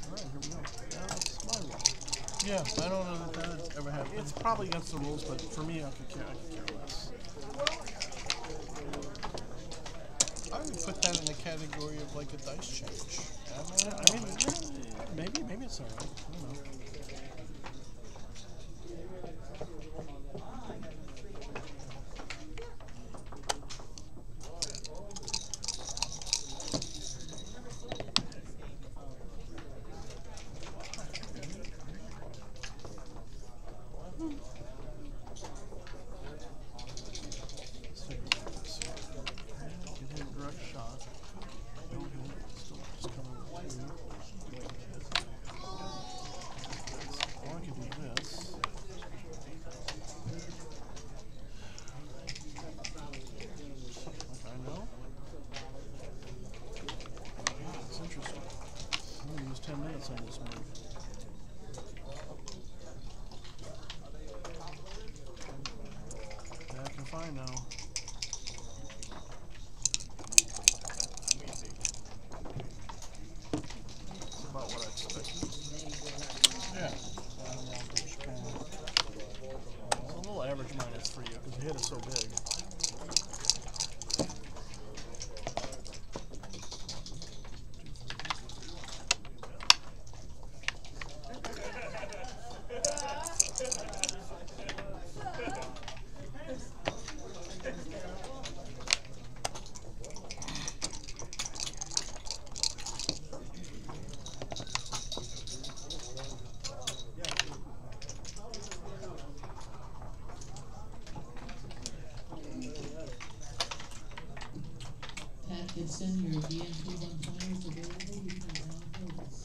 Alright, here we go. That's my one. Yeah, I don't know that ever happened. It's probably against the rules, but for me, I could care less. I would put that in the category of like a dice change. I mean, maybe it's alright. I don't know. Give him a direct shot. No hit. Still just coming with two. Or I could do this. Like I know. It's interesting. I'm gonna use 10 minutes on this move. Back and fine now. That's about what I expected. Yeah. It's a little average minus for you because the hit is so big. Pat Gibson, your DMT 120 is available. You can now focus.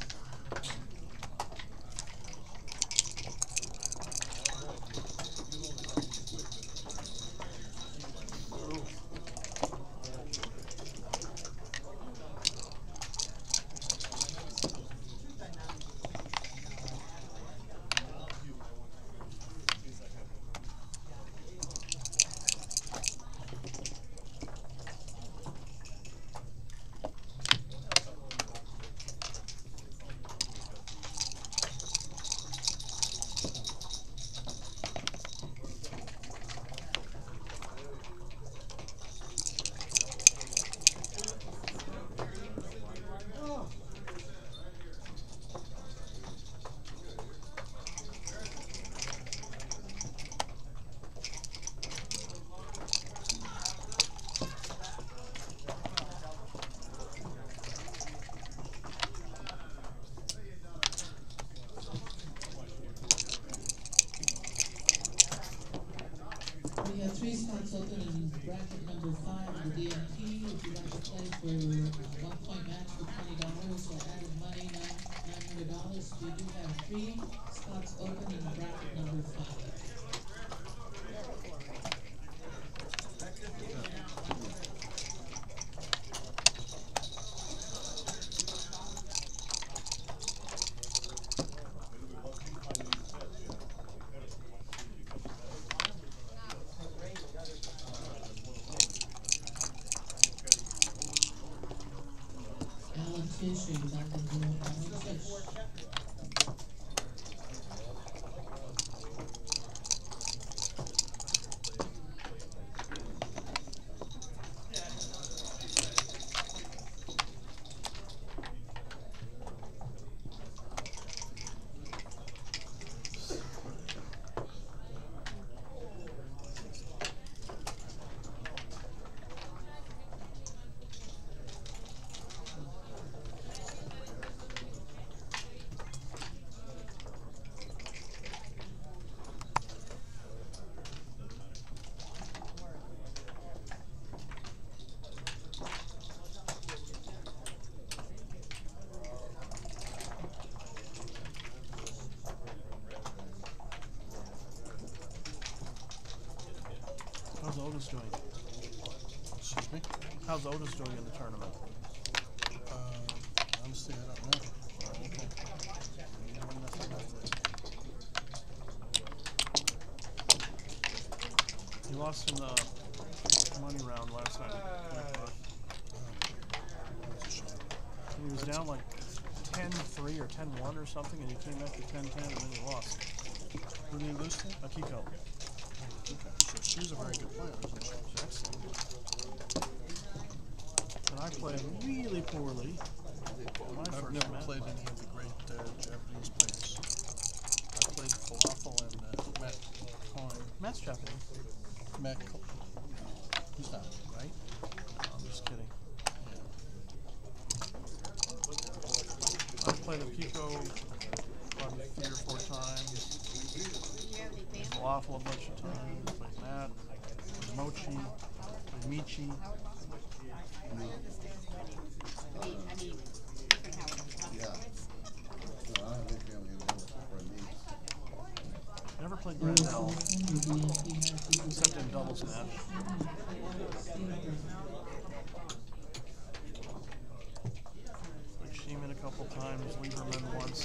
We have 3 spots open in bracket number 5 of the DMT. If you'd like to play for a 1-point match for $20 or added money, $900, we do have 3 spots open in bracket number 5. Alan Tish, or you'd like to do Alan Tish? How's Otis doing? Excuse me? How's Otis doing in the tournament? Honestly, I don't know. Oh, okay. He lost in the money round last night. He was down like 10 10-3 or 10-1 or something, and you came back to 10-10, and then you lost. Who did you lose to? Akiko. Okay, so she's a very good player, isn't she? She's excellent. And I played really poorly. My I've first never match. played any of the great Japanese players. I played Falafel and Matt Coyne. Matt's Japanese. Matt Coyne. He's not, right? I'm just kidding. Yeah. I played Akiko probably 3 or 4 times. Falafel a bunch of times. Played Matt. Played Mochi. Played Michi. Never played Grandel, except in doubles match. Played Sheeman a couple times, Lieberman once.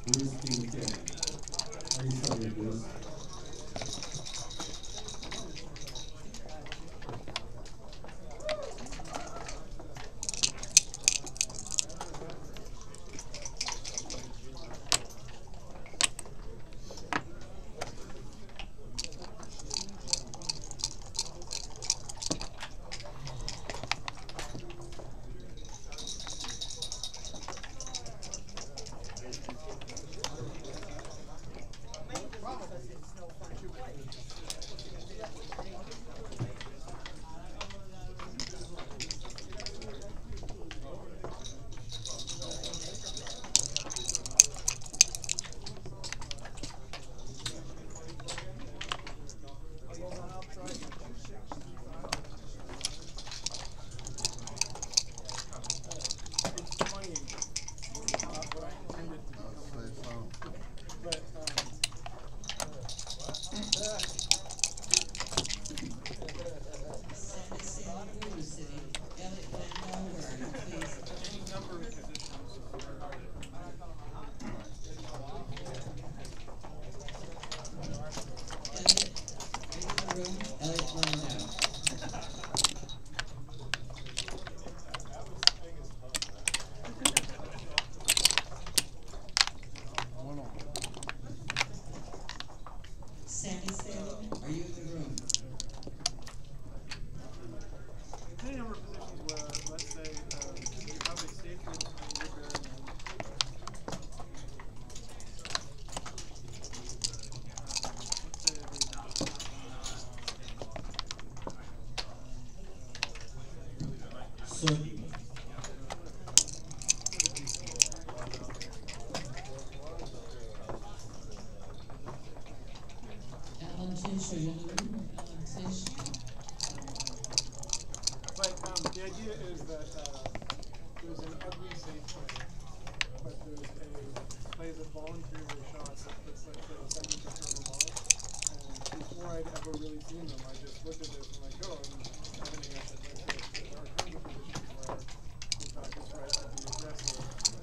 Bruce Kincaid. How you spell your Bruce? Sandy Salem, are you in the room? Any number of positions where, let's say, you have a safety and repair and Certainly. Alan Tish, are you in the room? Alan Tish? But the idea is that there's an ugly safe play, but there's a play that voluntarily shot that's like the second picture on the wall. And before I'd ever really seen them, I just looked at this and like, oh, and everything else is like this. There are tons of positions where the practice right to be aggressive.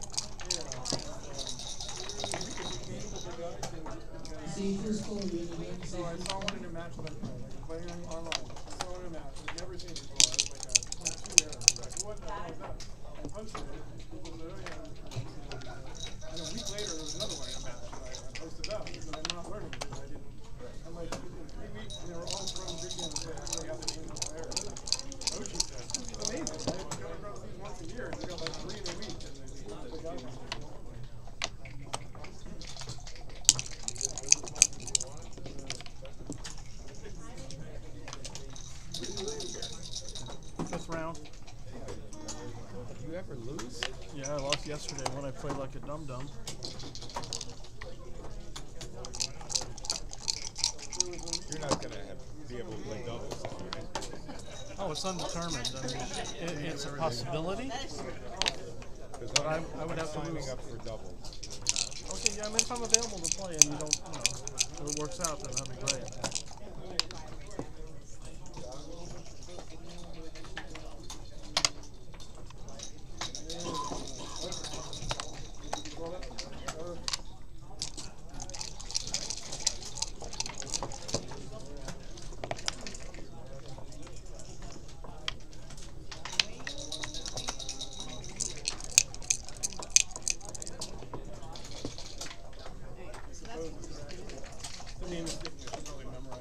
See, first goal, you're in the room. So I saw one in a match like that, like playing online. I saw one in a match I'd never seen before. It was like a 0.2 error. I was like, what the hell is that? I posted it, and people said, oh yeah. And a week later, there was another one in a match that I posted up, and I'm not learning because I didn't. I'm like, in 3 weeks, and they were all from Vicky and they actually have the same player. Oh, she said, this is amazing. I come across these once a year, and you got like 3 in a week, and they got them. Fifth round. You ever lose? Yeah, I lost yesterday when I played like a dum-dum. You're not going to be able to play doubles. Oh, it's undetermined. I mean, it's a possibility. Because I would have to signing lose. up for doubles. Okay, yeah, I mean, if I'm available to play and you don't, if it works out, then that'd be great. The name is different. I should probably memorize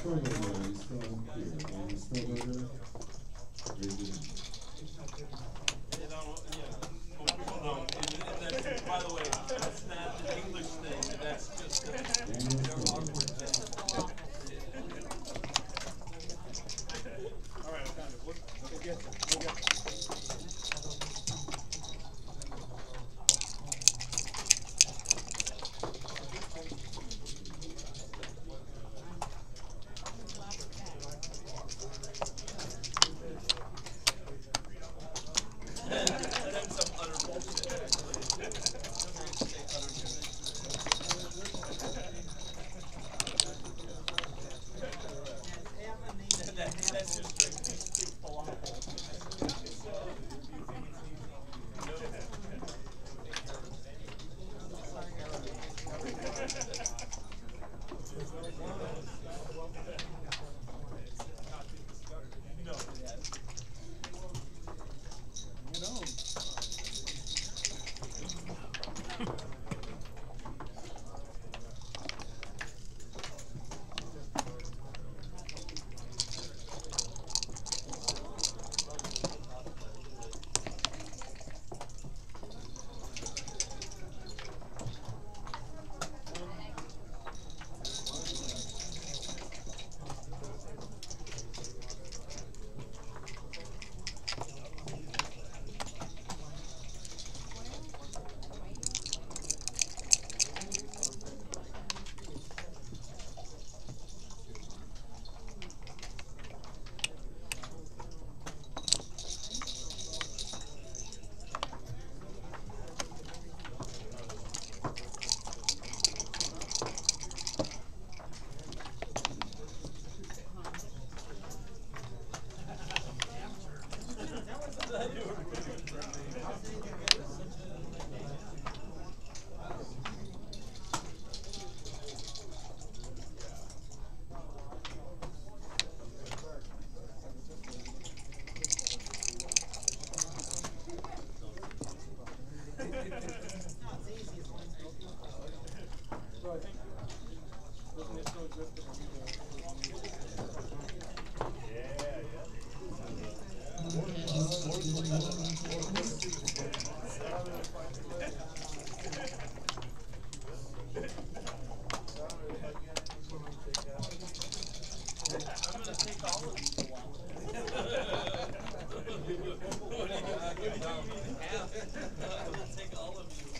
Stillburger, is still here. And Stillburger, raise your hand. By the way, that's not an English thing, that's just Daniel their awkward Stillburger. thing. All right, I found it. We'll get there. We'll get there. That's some utter bullshit, actually. Say utter bullshit. That's just straight falafel. No, yeah. You know. So I think, doesn't it still exist that we need I'm gonna take all of you for one. What do you need half? I'm gonna take all of you.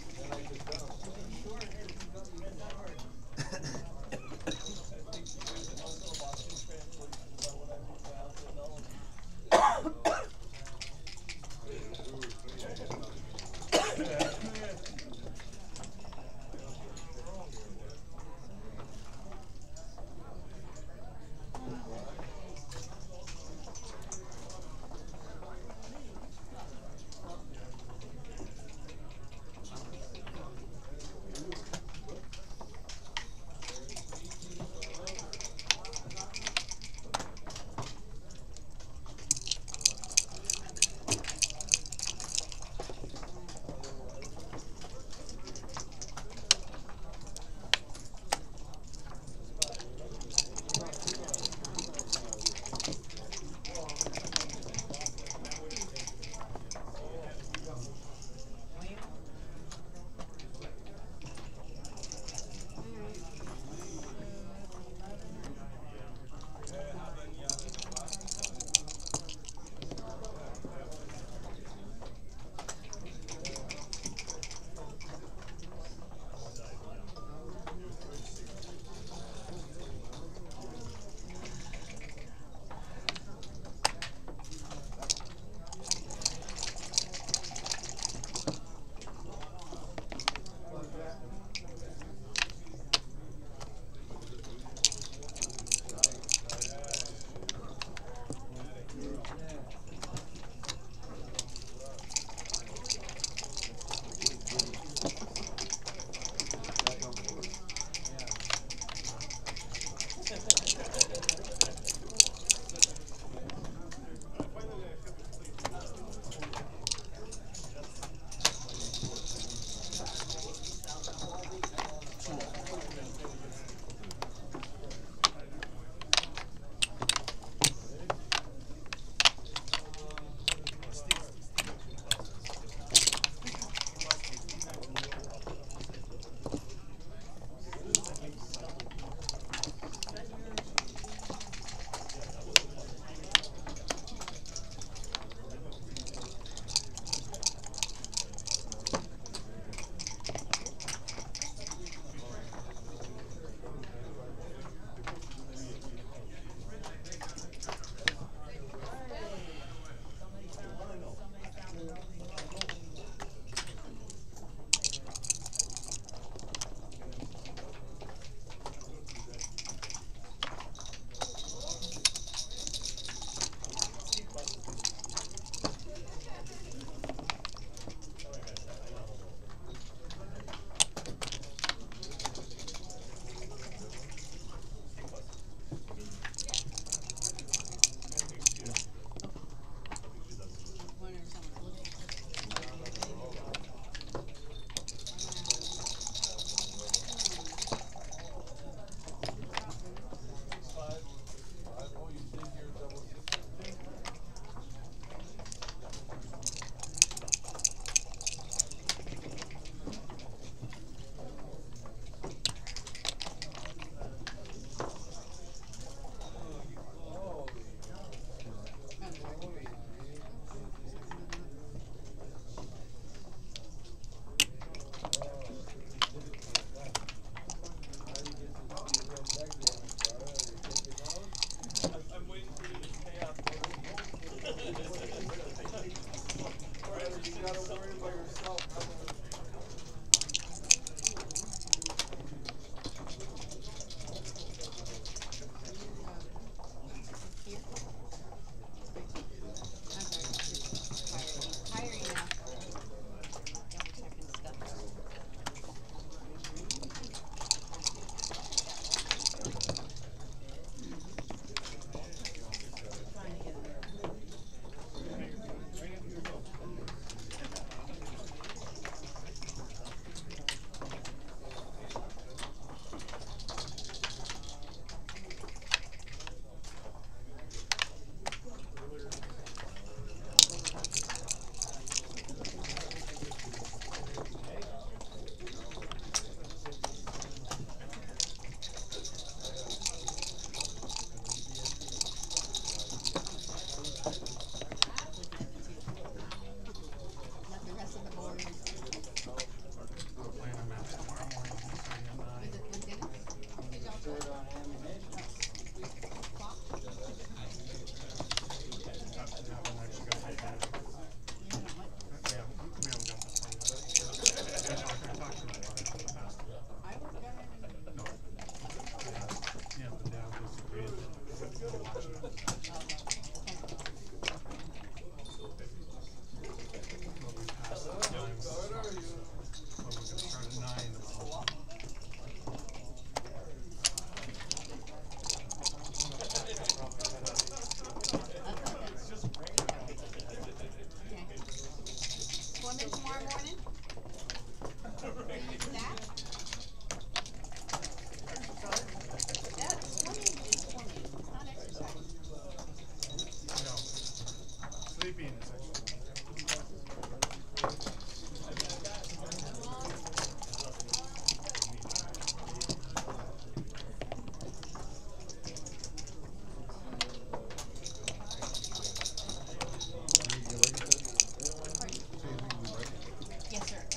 Yes, sir.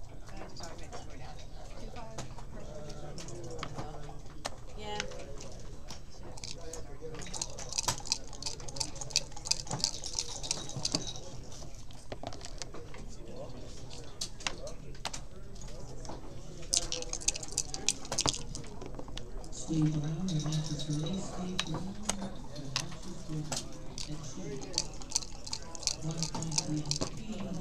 Yeah. Steve Brown, your match is released. Steve Brown, your match is ready. At shoot. 1 point DNP.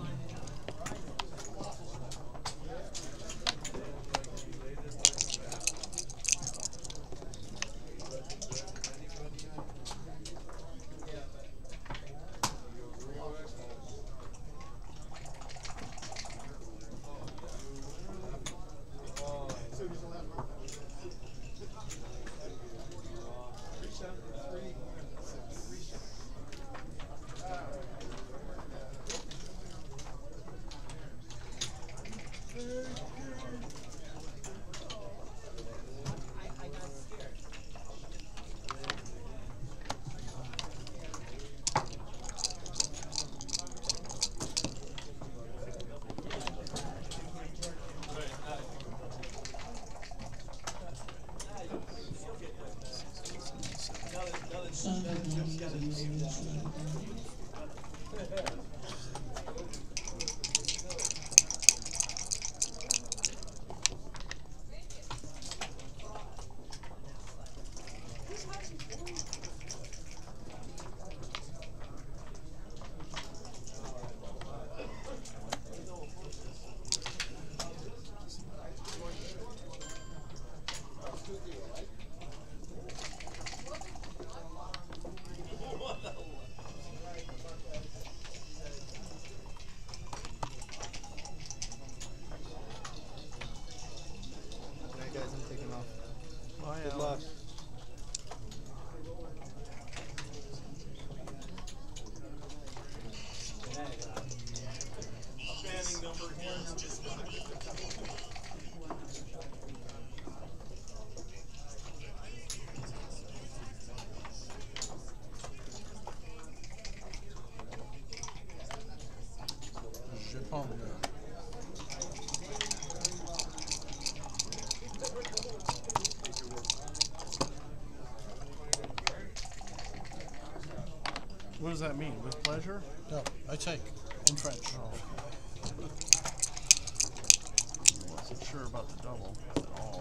Alright guys, I'm taking off. Bye, Good Alan. luck. Standing number here. Japan. What does that mean? With pleasure? No, I take. In French. Wasn't sure about the double at all.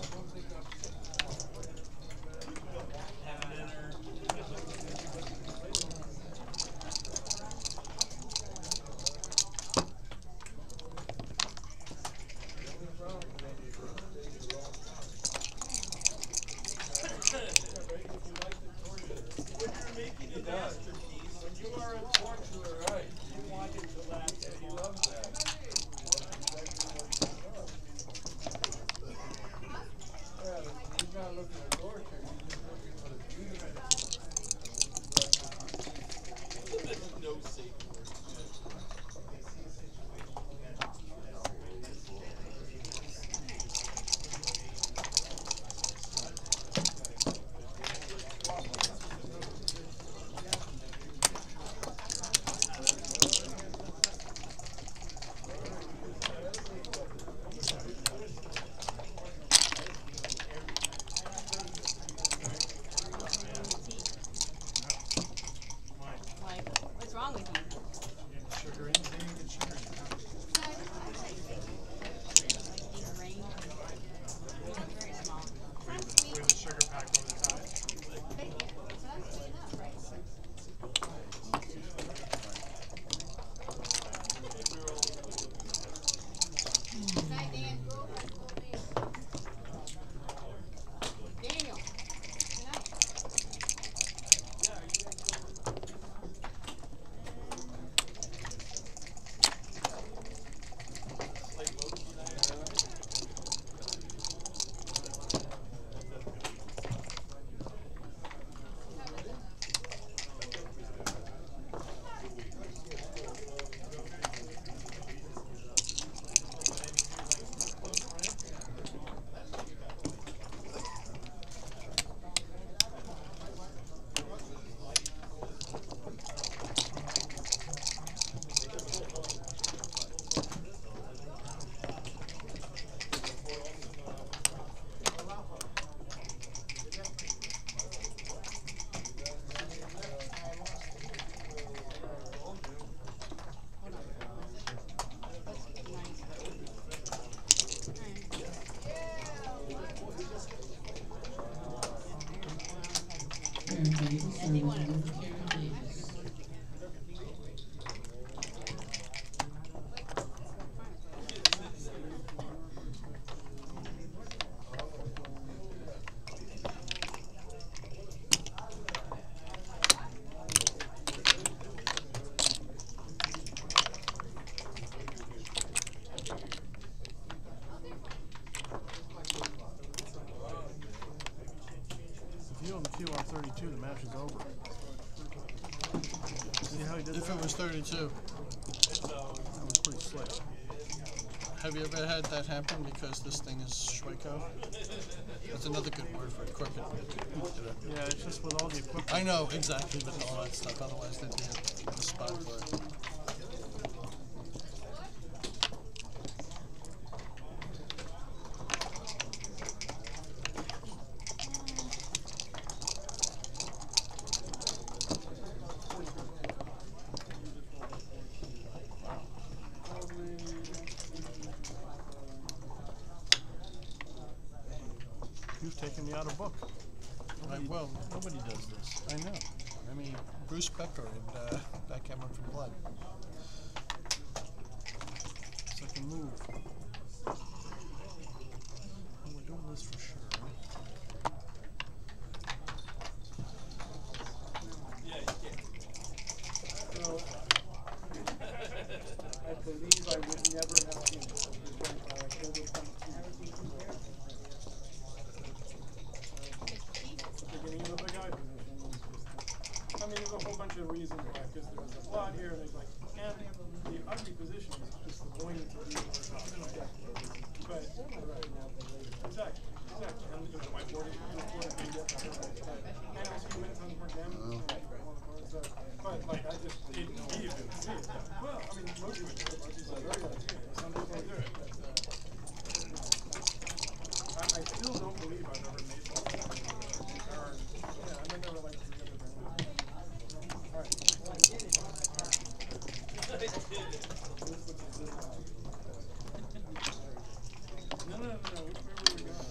Me too. That was pretty slick. Have you ever had that happen because this thing is Schweiko? That's another good word for it, crooked. Yeah, it's just with all the equipment. I know, exactly, but all that stuff, otherwise there'd be a spot for it. You've taken me out of book. Well, nobody does this. I know. I mean, Bruce Becker and Backgammon for Blood. It's like a move. Well, we're doing this for sure, right? So, I believe I would never have seen it. Beginning of the guy position was just, I mean, there's a whole bunch of reasons why, because there was a plot here, and there's like, and the ugly position is just going to be but, exactly, and you know, whiteboarding, and also you minutes on more damage, but like, I just didn't even see it. Well, I mean, most people do it, most people are very idea, some people do it, but, I still don't believe I've ever made one. Yeah, I mean, there were like 3 other things. All right. No. Which way were we going?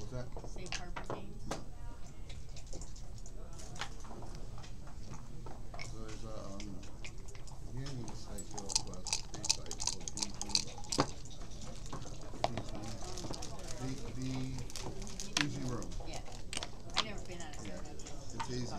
that? Safe harbor games. So there's a gaming site here also has a space site called the Easy Room. Yeah. I never been on it. Yeah, it's easy.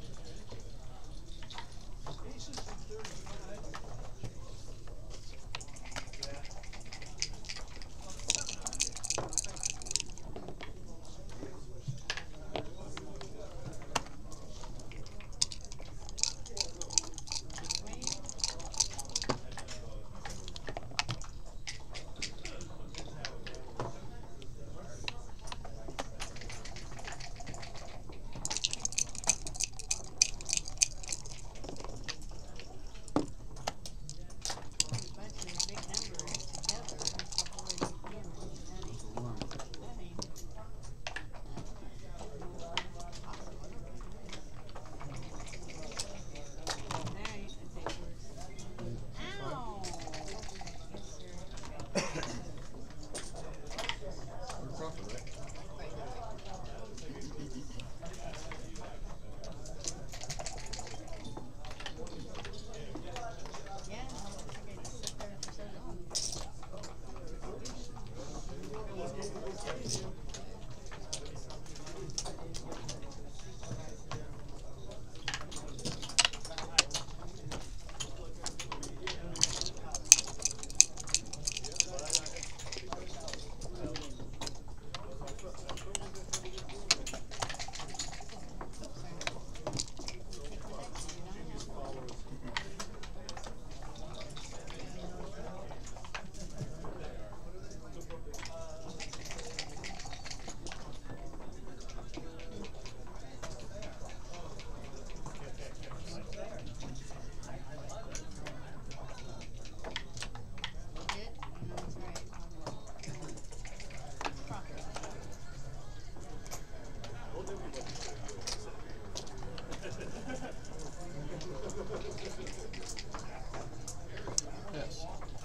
Yes.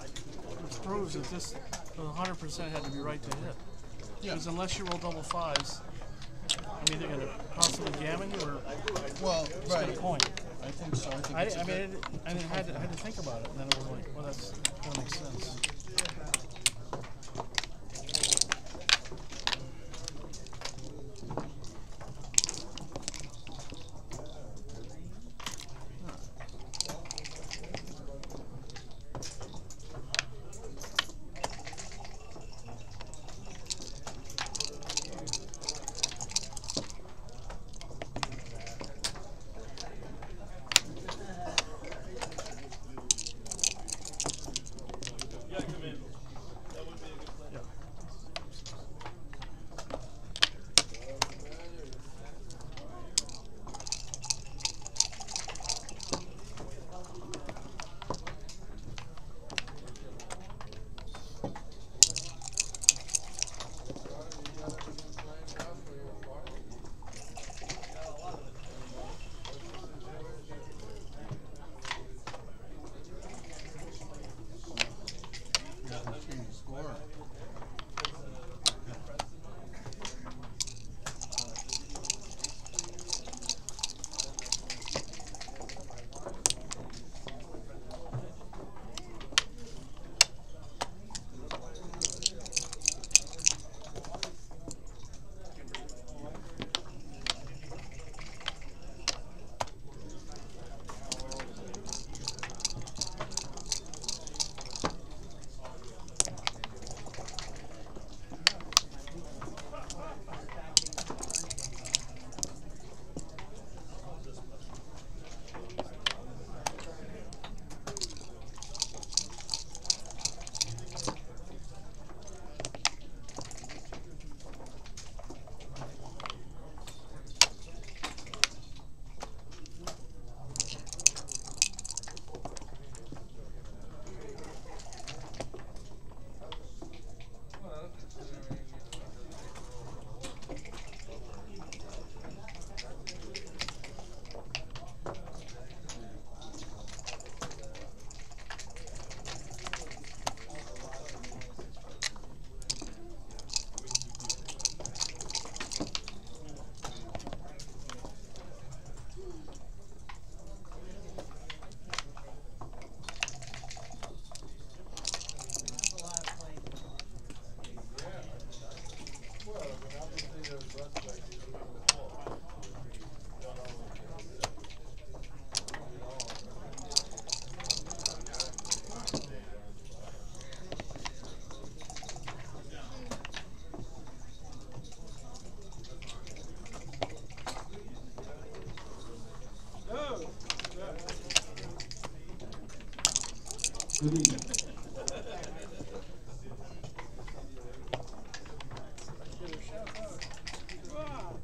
Which proves that this 100% had to be right to hit. Yeah. Because unless you roll double fives, I'm either going to possibly gammon you or Well, just right. get a point. I think so. I think I it's a mean, good- I had to think about it, and then it was like, well, that makes sense. Good evening. Give her a shout out.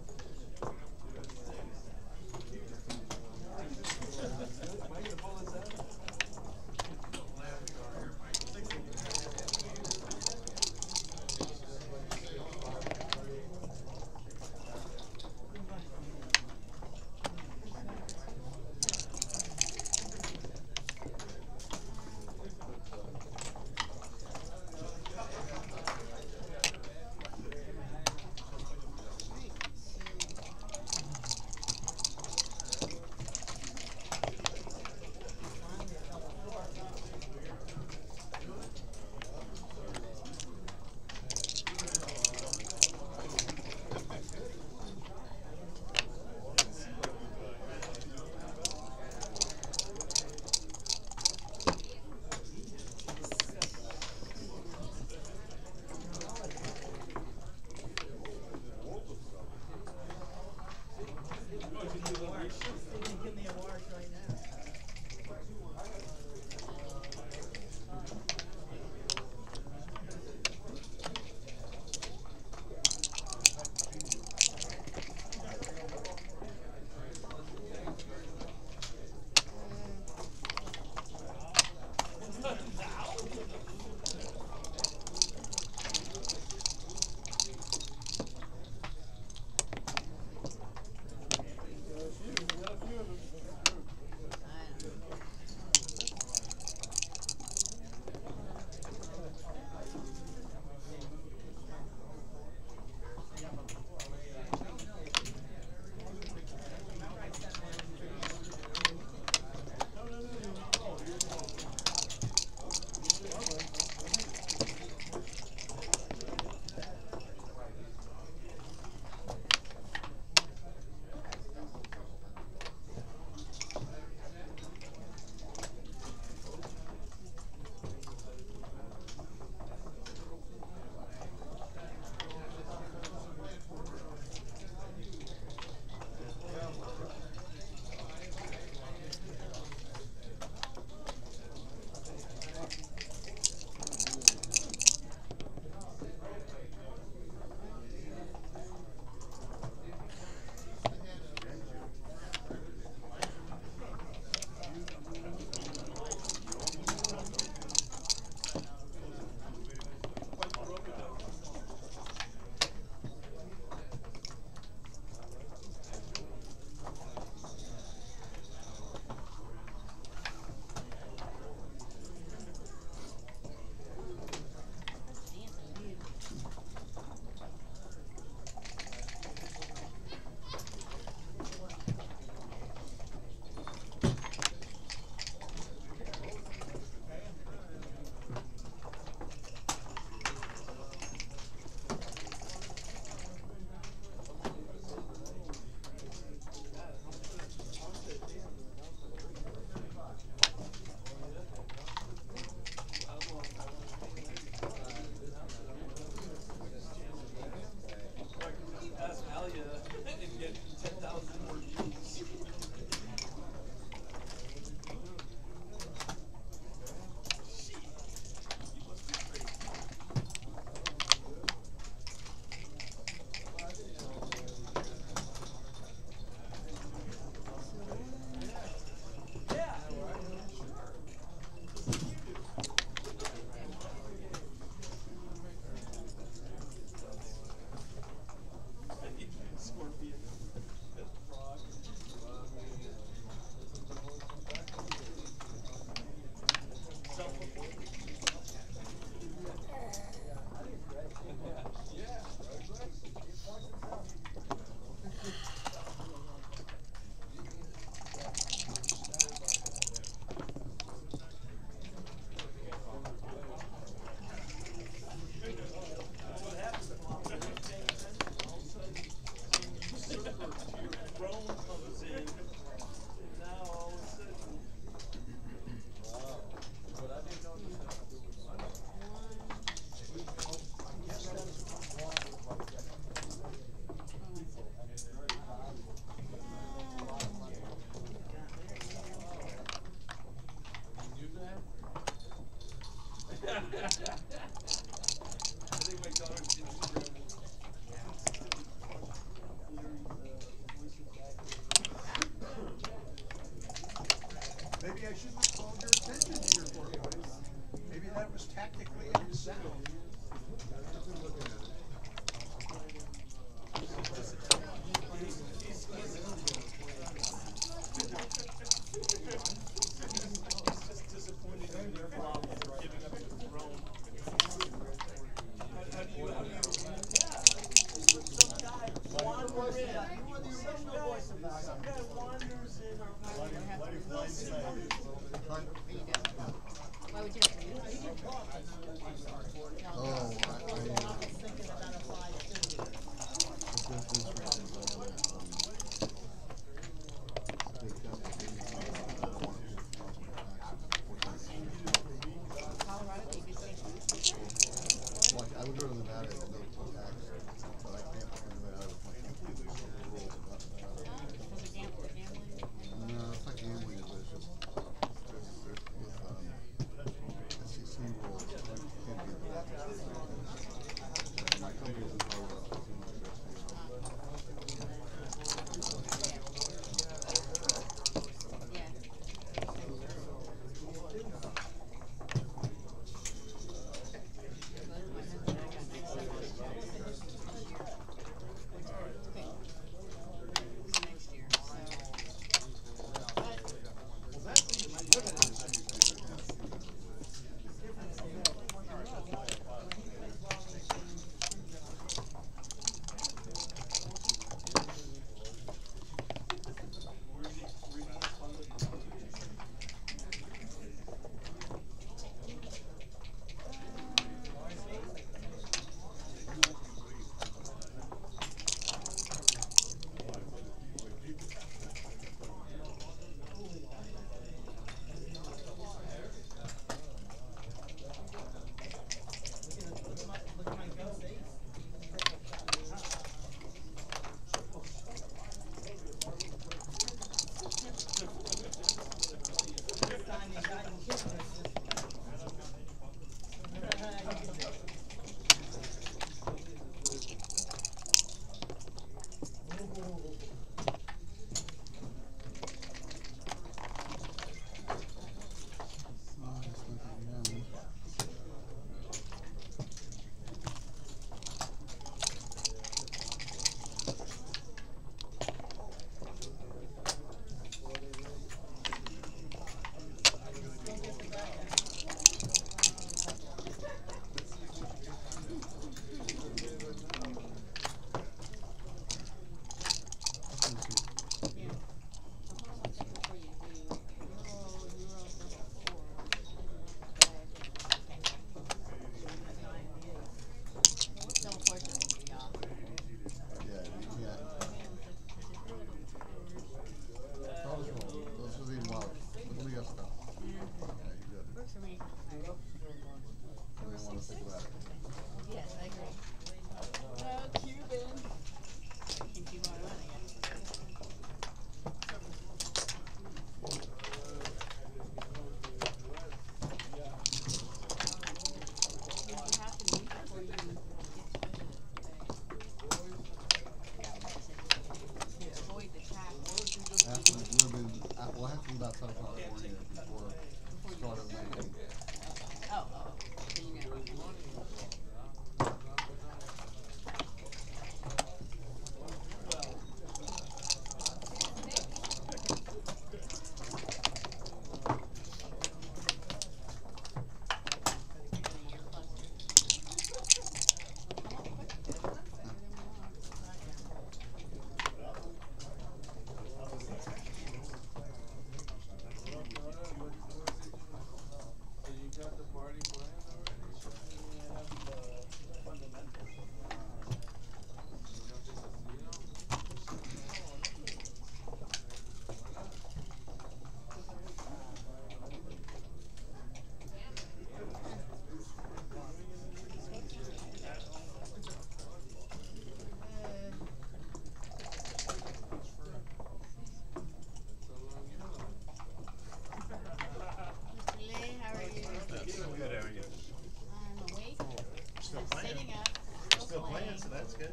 still playing, so that's good.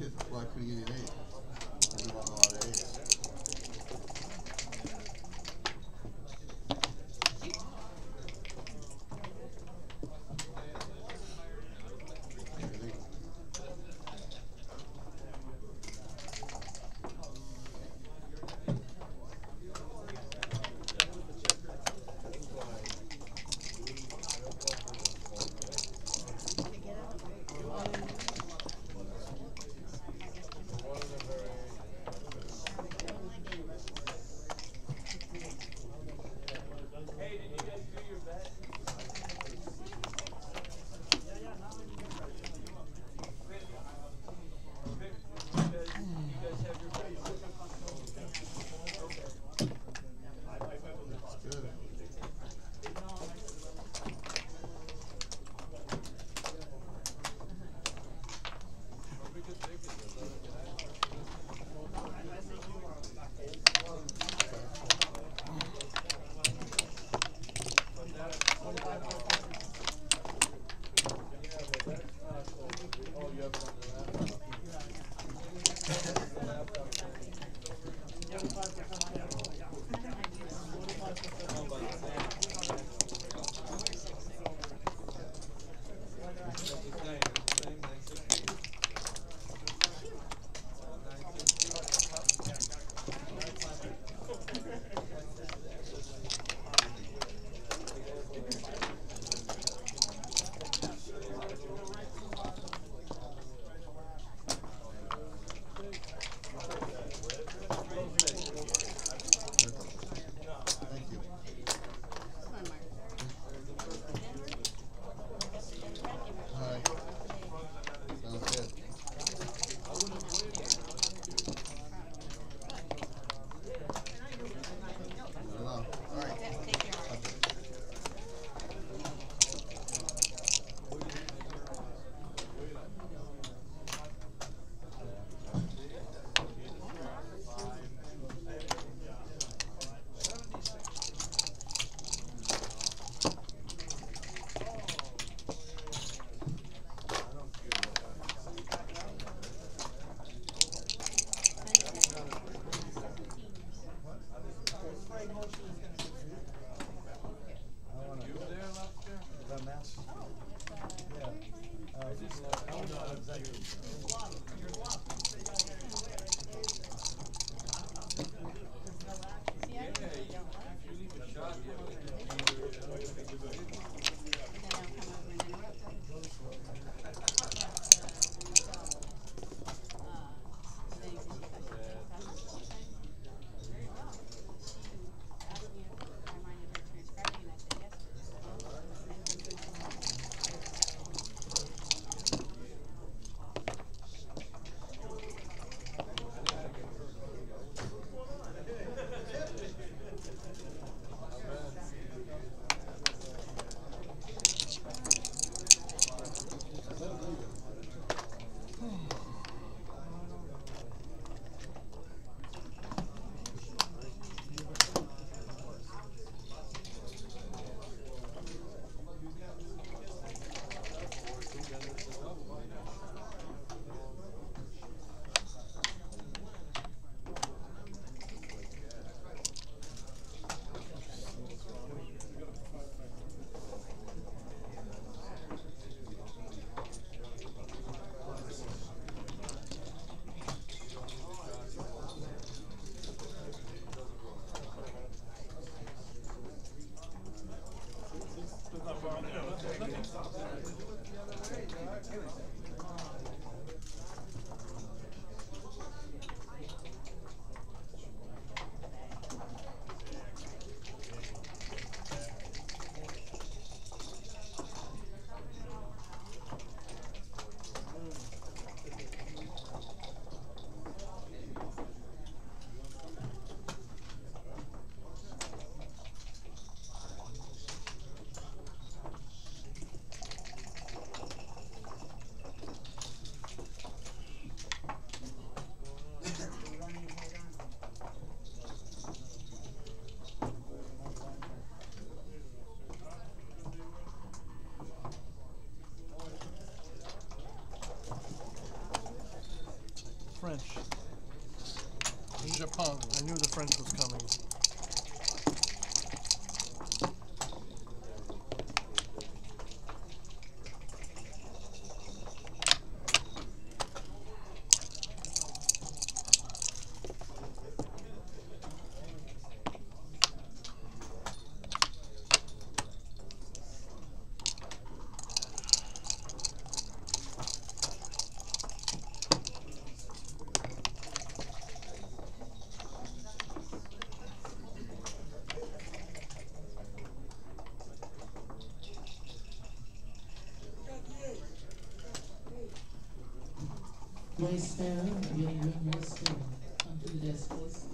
Well, I couldn't give you an 8. I do want a lot of 8s. Ready? French. Japan. I knew the French was coming. Ray Sparrow, are you in room list? Come to the desk, please.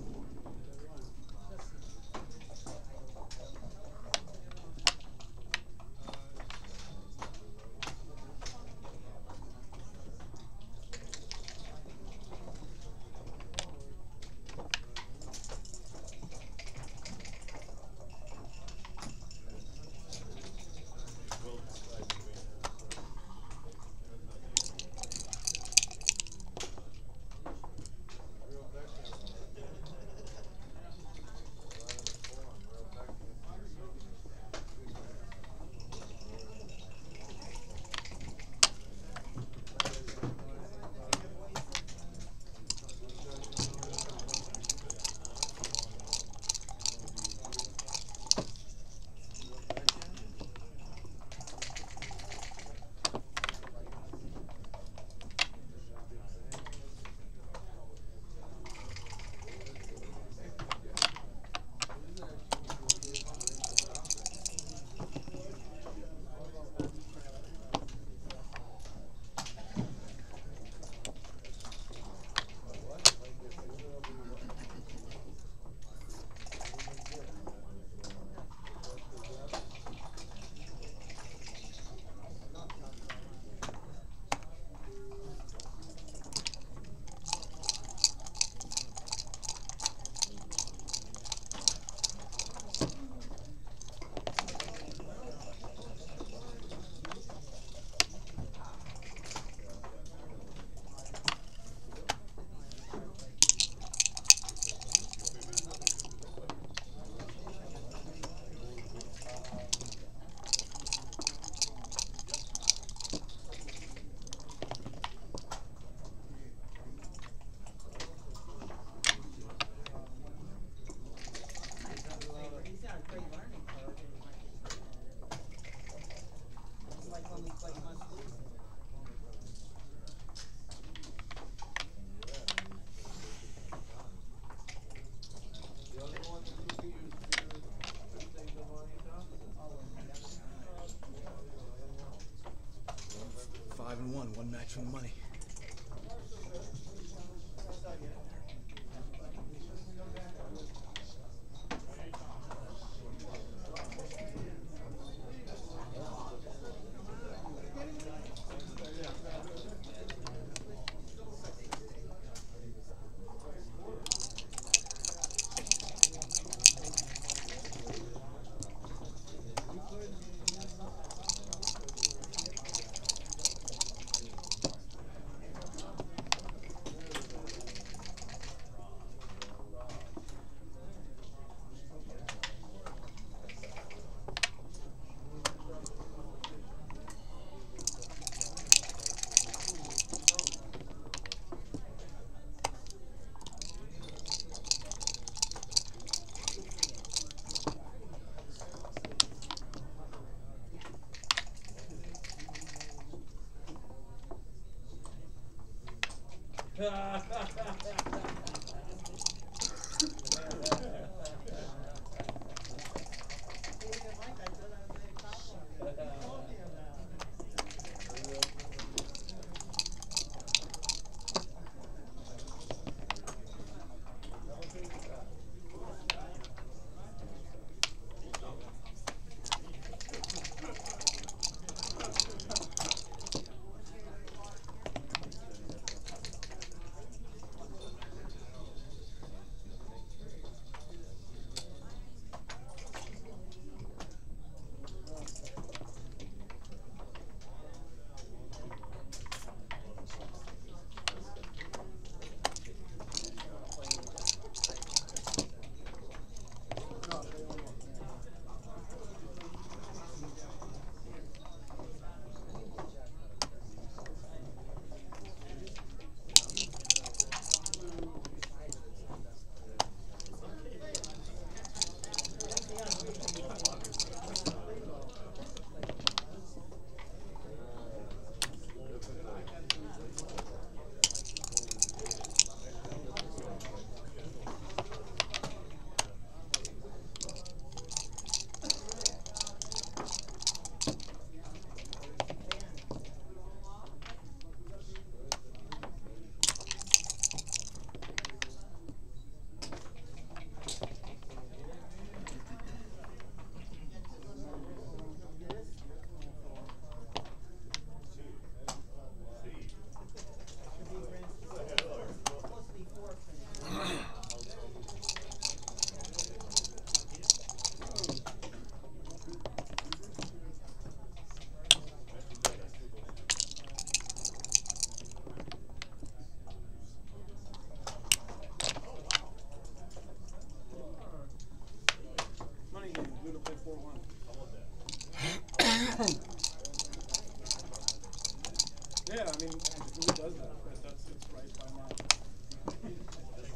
One match from the money.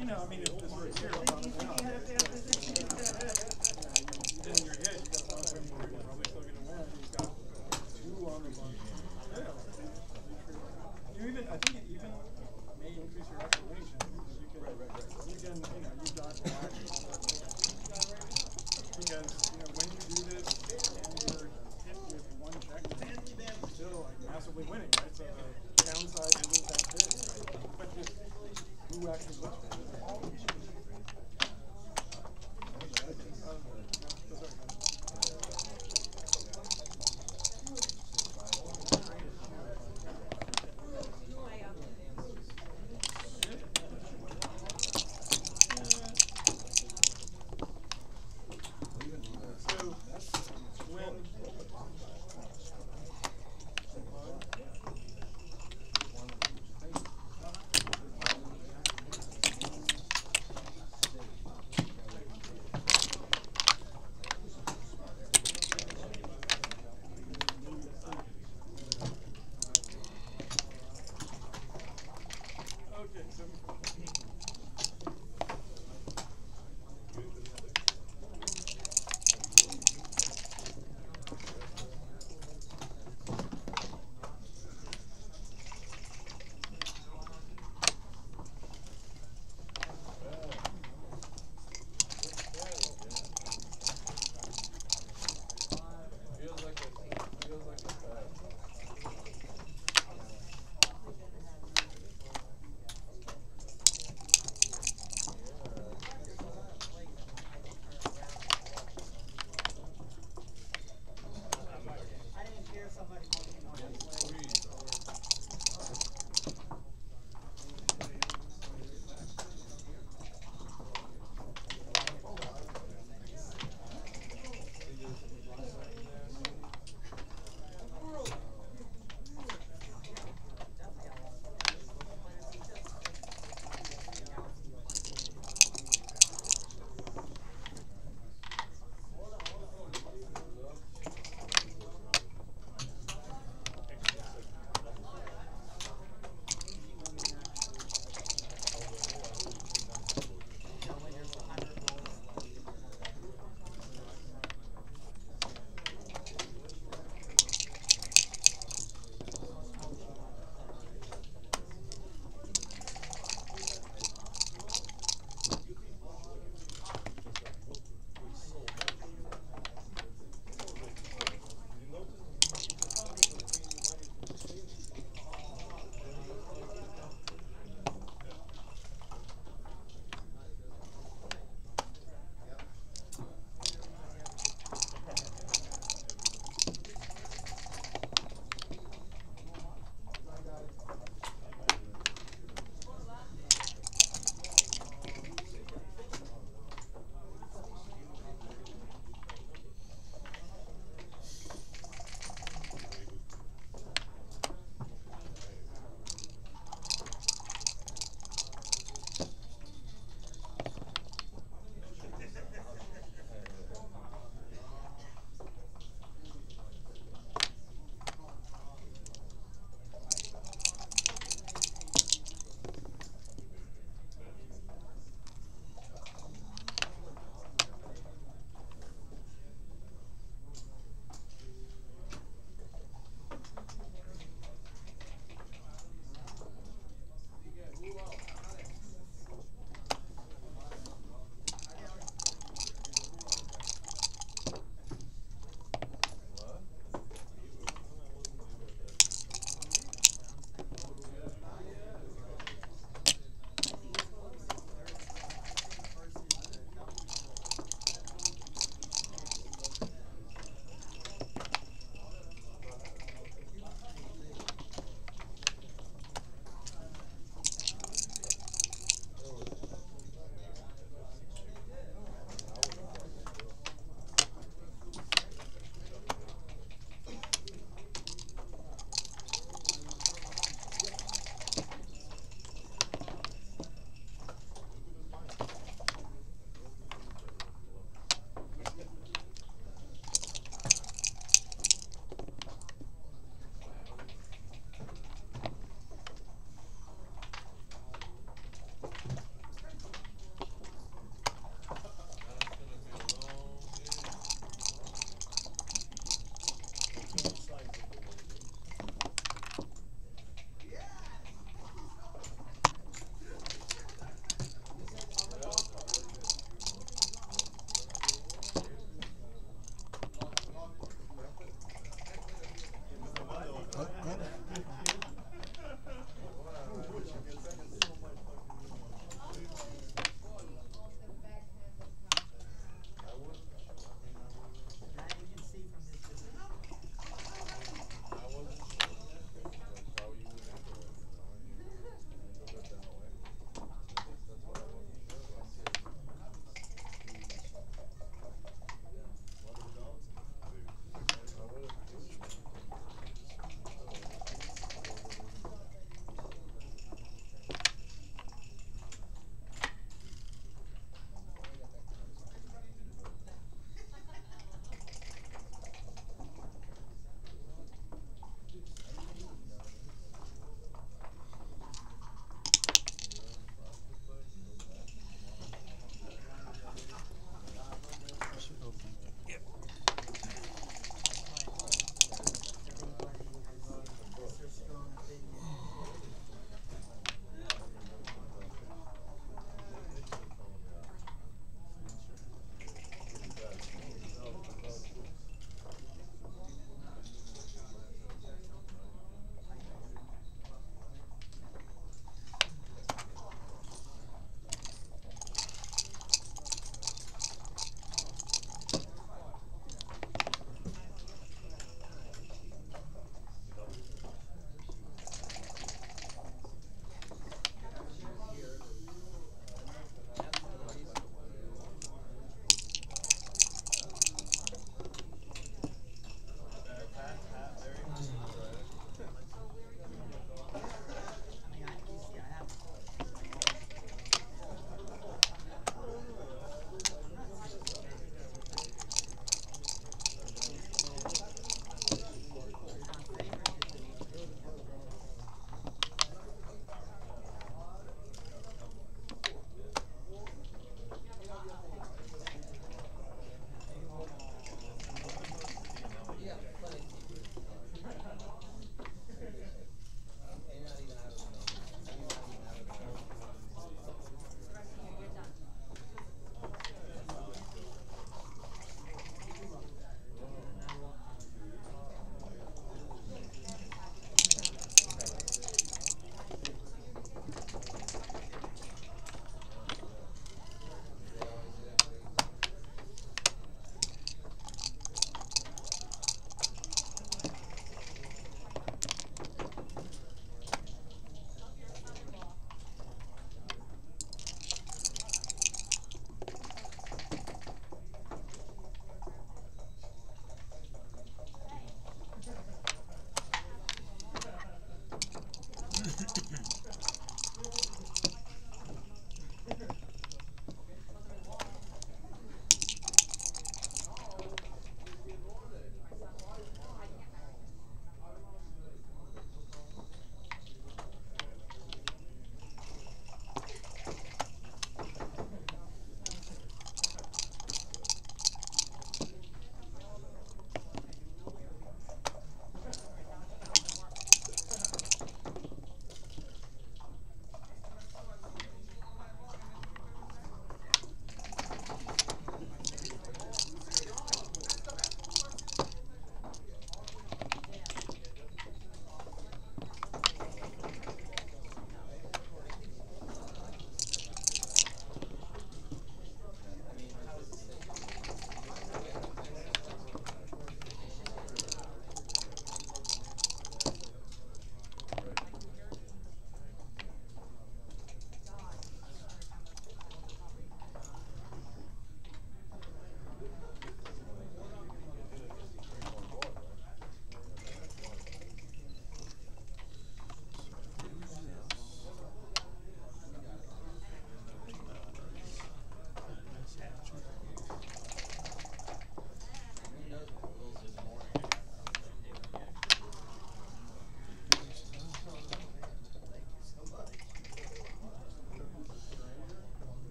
You know, I mean, if this were here, probably not. You know, in your head, you got one win, you're probably still going to win. You've got two on the bunch. Yeah, you even, I think it even may increase your acceleration because you can, you know, you dodge back. Because, you know, when you do this and you're hit with one check, you're still like massively winning, right? So the downside isn't that big, right? But just who actually wins?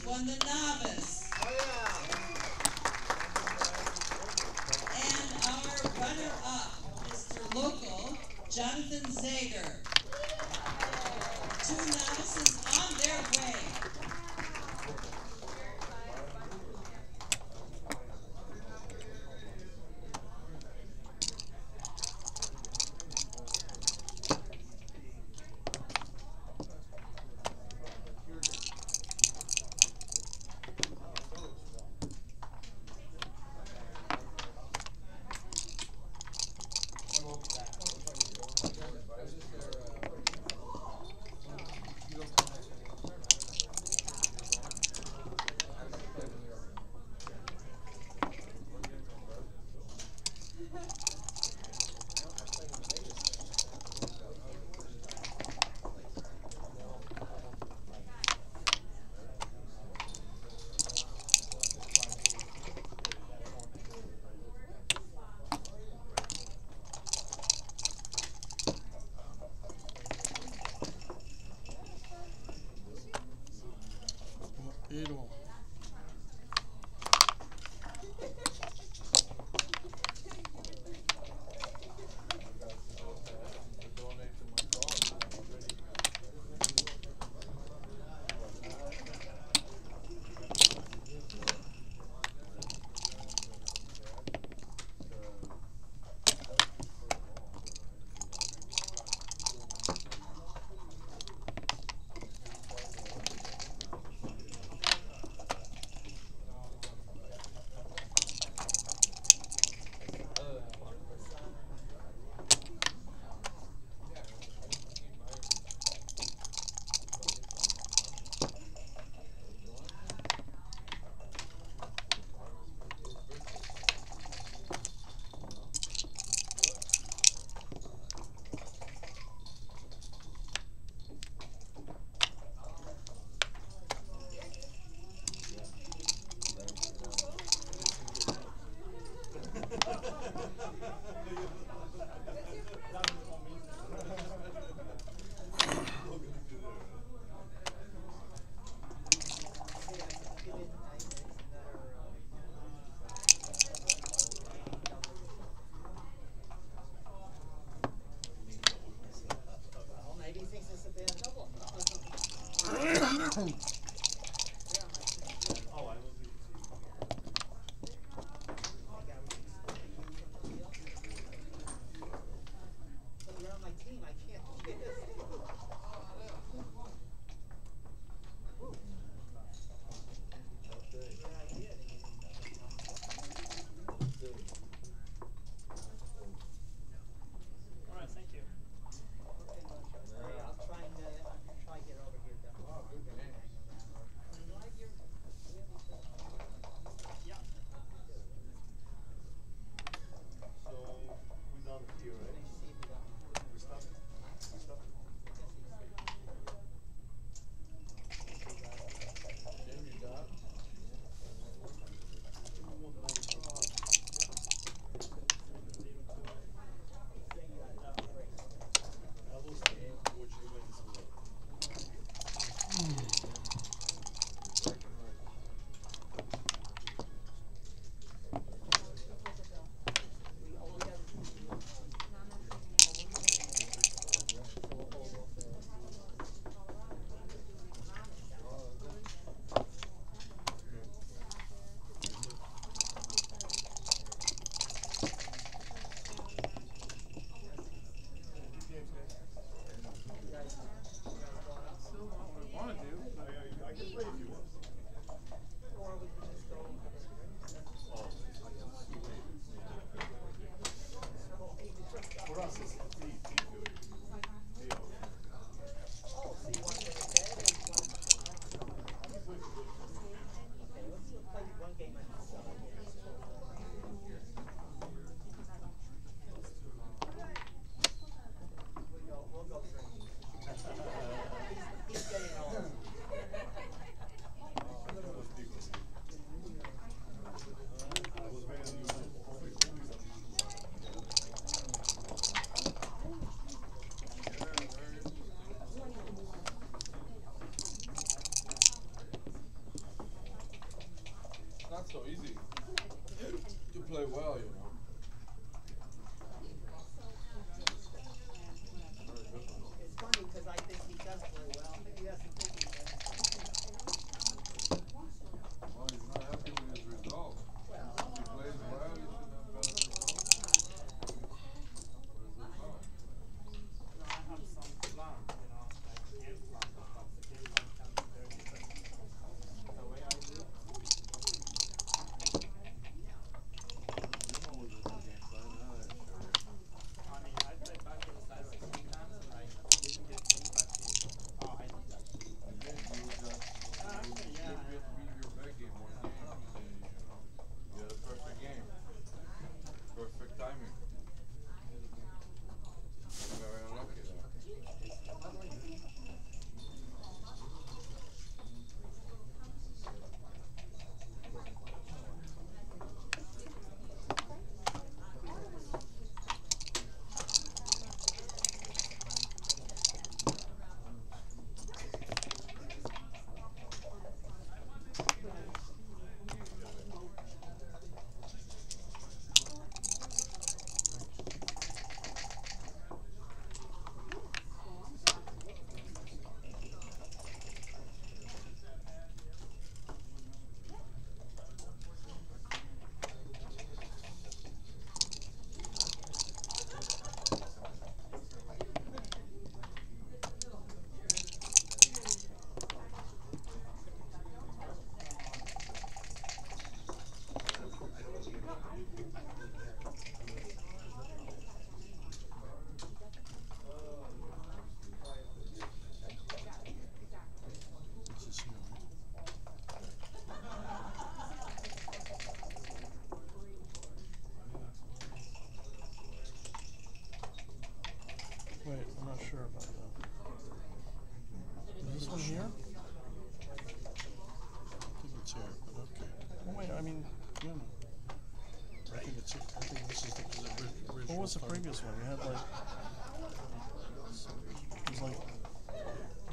won the novice. And our runner-up, Mr. Local, Jonathan Zager. 2 novices on their way. Beetle.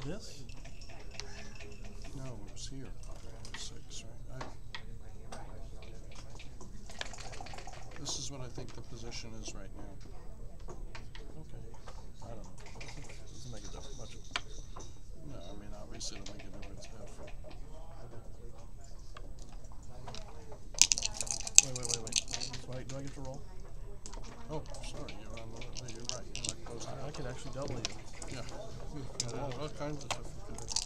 This? No, it was here. 6, right? This is what I think the position is right now. Okay. I don't know. Doesn't make a difference much. No, I mean, obviously it'll make a difference if. Wait. Do I get to roll? Oh, sorry, you're on the. You're right. You're not close I could actually double you. Yeah. Yeah, all kinds of stuff you could do.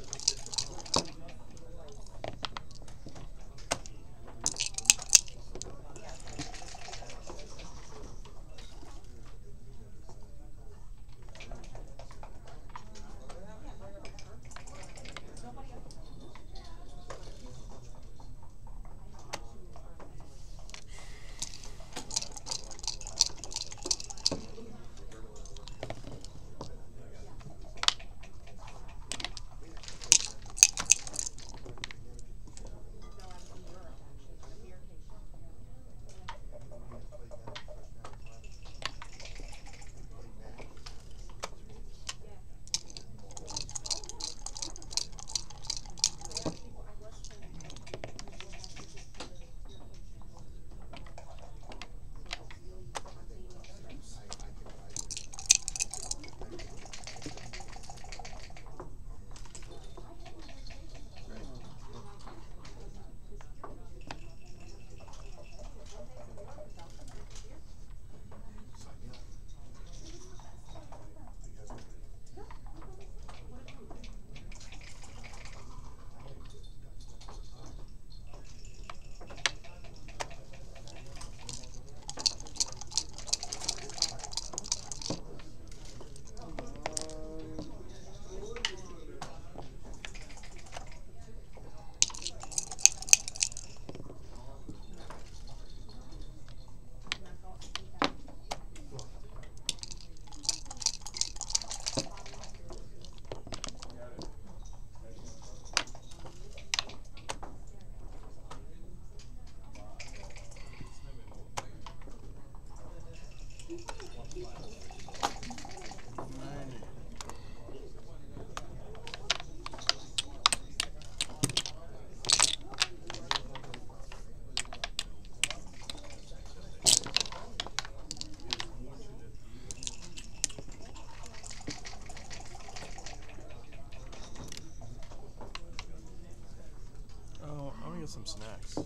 Some snacks.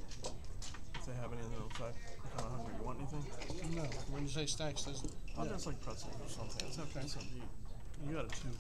If they have any in the inside. I'm kind of hungry. You want anything? No. When you say snacks, there's. Oh, that's like pretzels or something. Let's have something to eat. You got it too.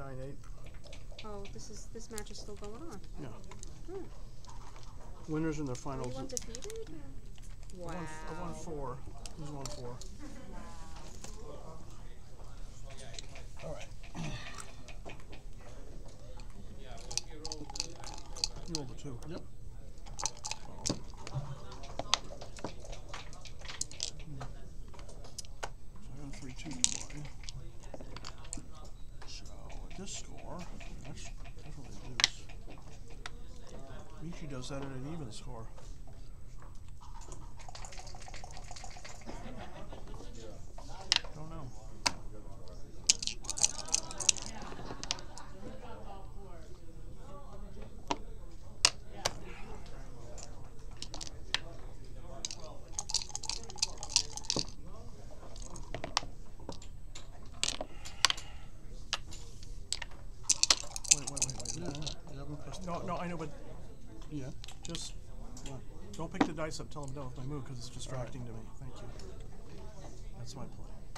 9-8. Oh, this match is still going on. Yeah. Hmm. Winners in their Are finals. you undefeated? Wow. I won 4. He's won 4. All right. You rolled a 2. Yep. So I got 3-2 to play. So at this score, that's definitely a deuce. Michi does that at an even score. Don't know. Yeah, you haven't pressed No, no, I know, but Yeah. just don't pick the dice up till I'm done with my move because it's distracting to me. Thank you. That's my play.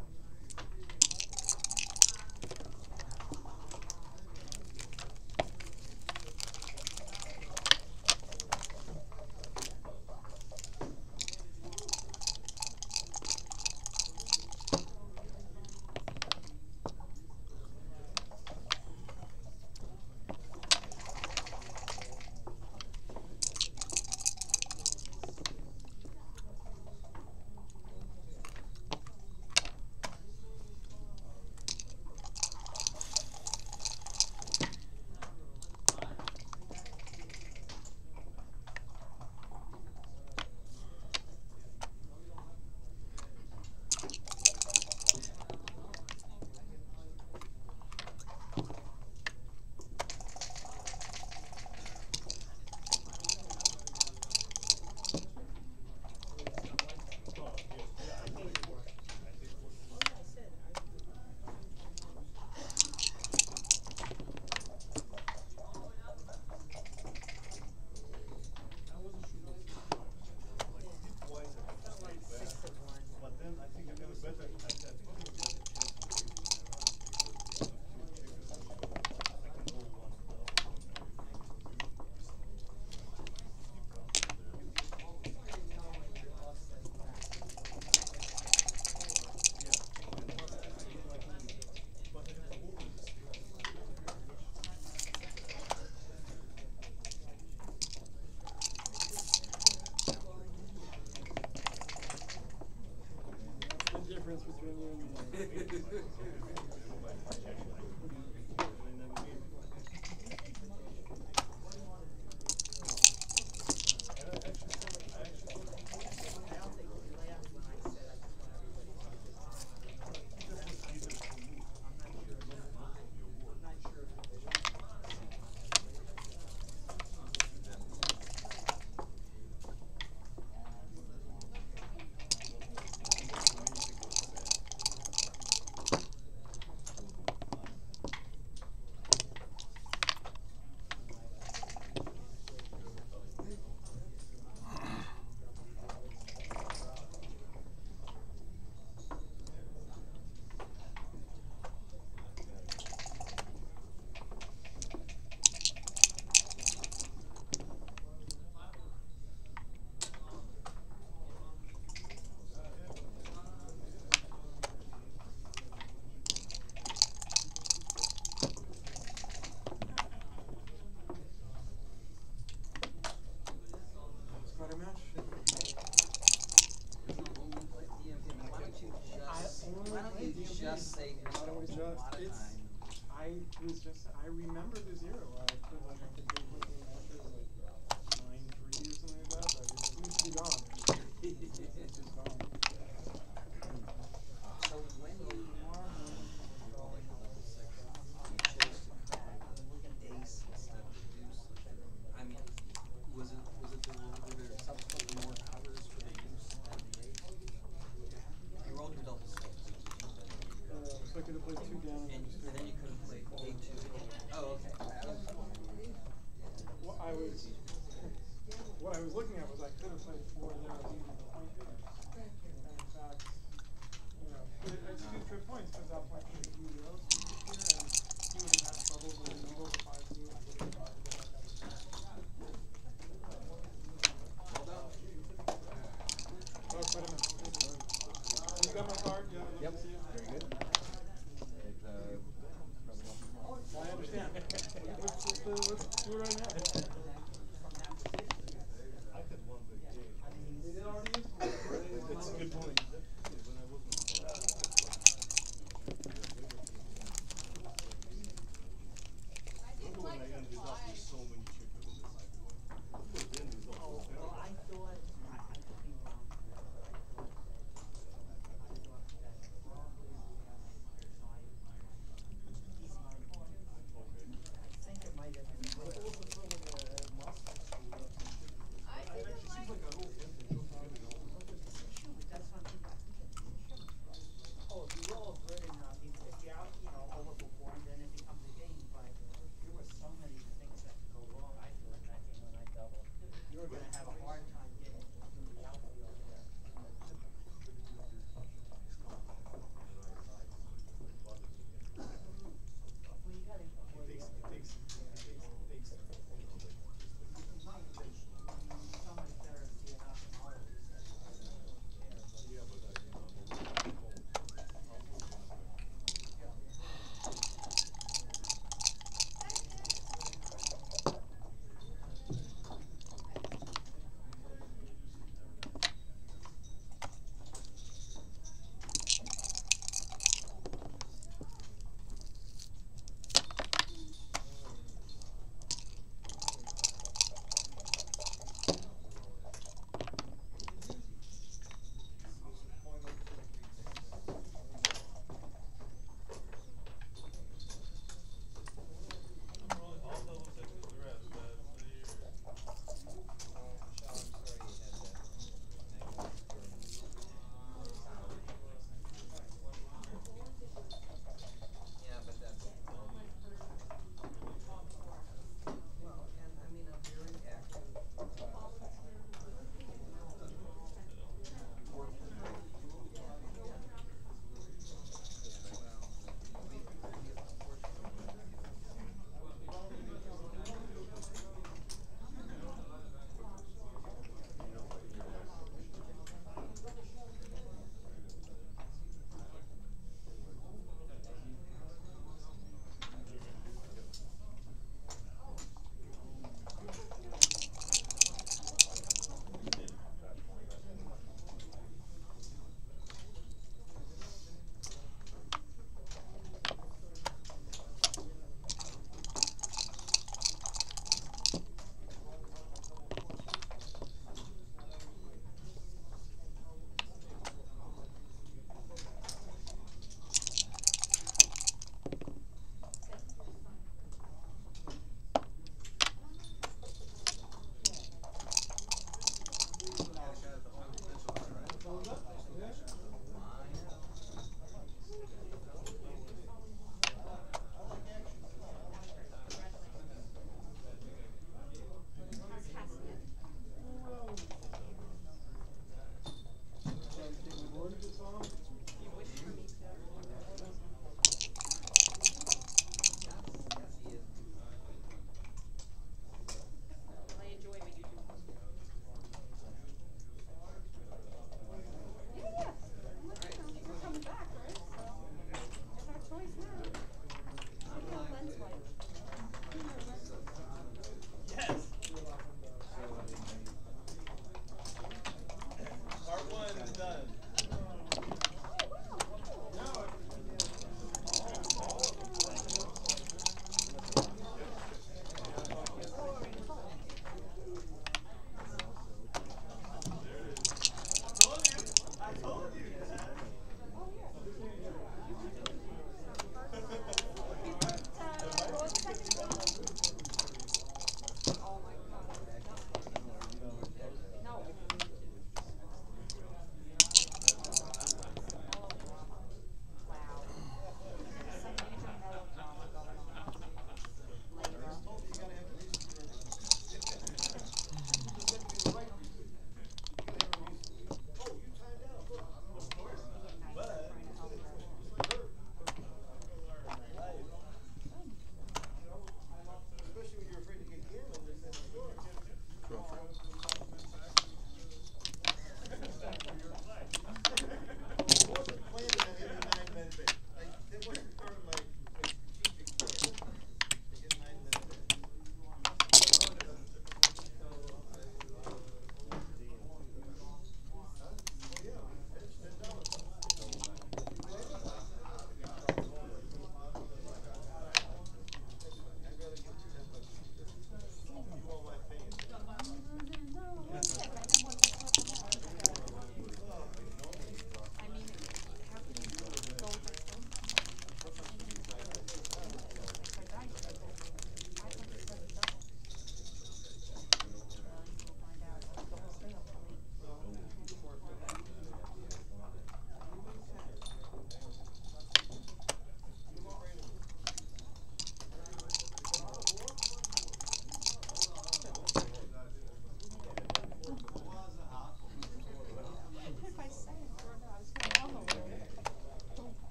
difference between you and me. I remember the zero. I could like I could do looking matches like 9-3 or something like that, but it seems to be gone. It's just gone. So when you are rolling the level 6, you chose to call ace instead of deuce. I mean, was it were there subsequently more covers for the deuce and the ace? You rolled your double 6. So I could have played 2 down And then you could have played a2. Oh, okay. What I was looking at was I could have played 4 down even the point there.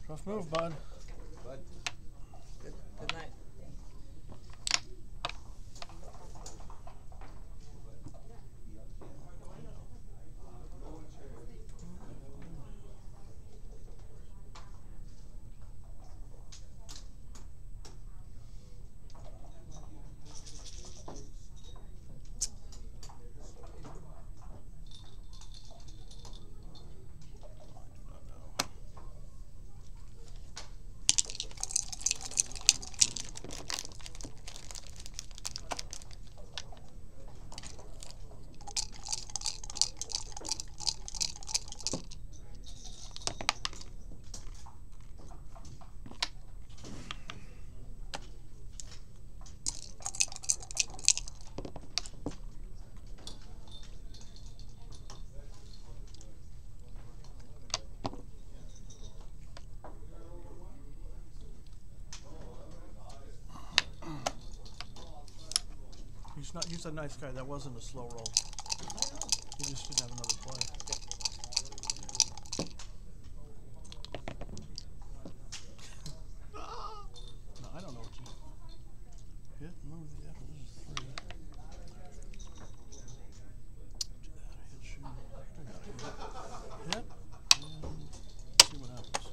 Tough move, bud. But good night. He's a nice guy. That wasn't a slow roll. He just didn't have another play. No, I don't know what you hit, move, yeah, this is 3. Do that, hit, shoot. I got it. Hit, and see what happens.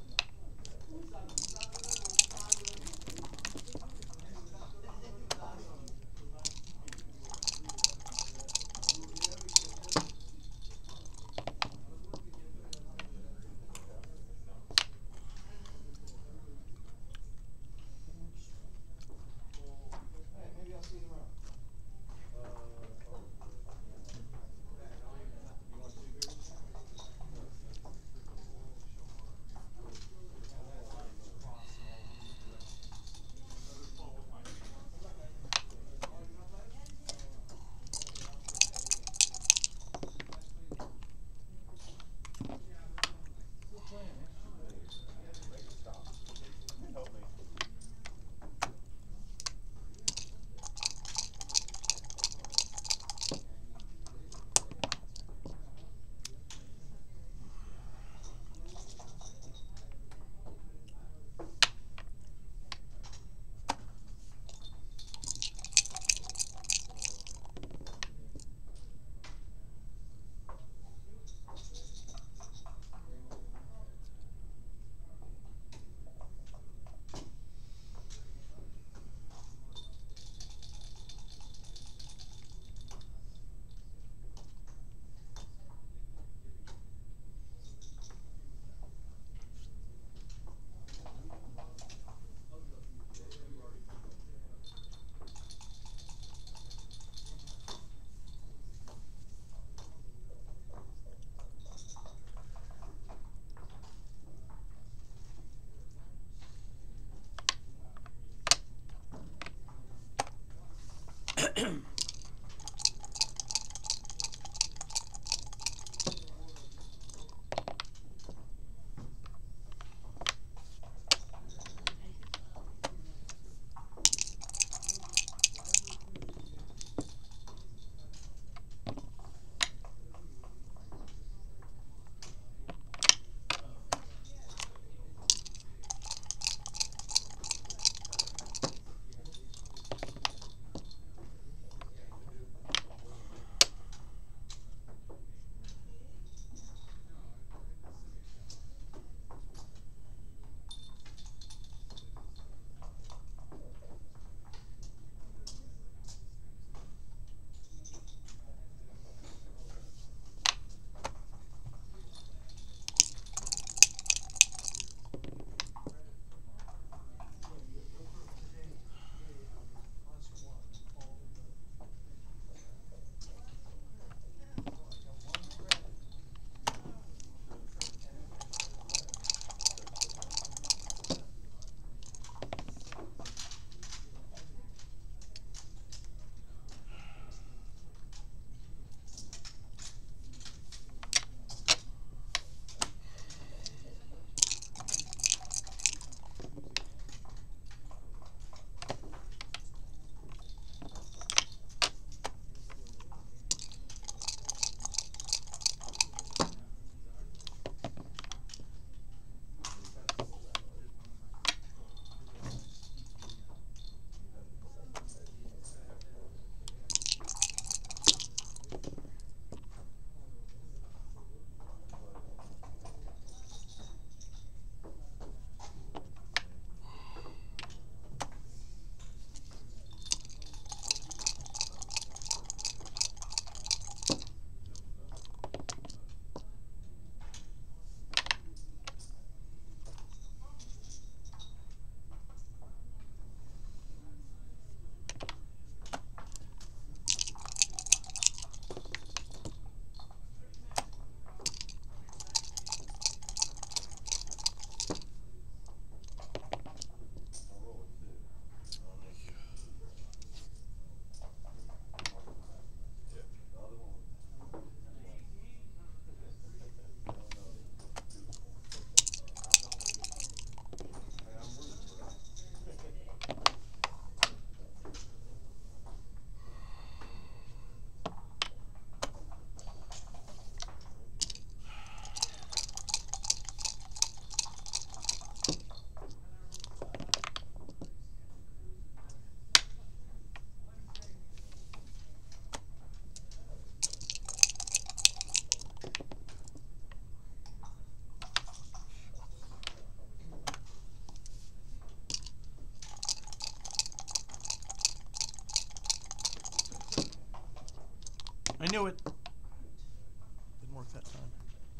knew it. Didn't work that time.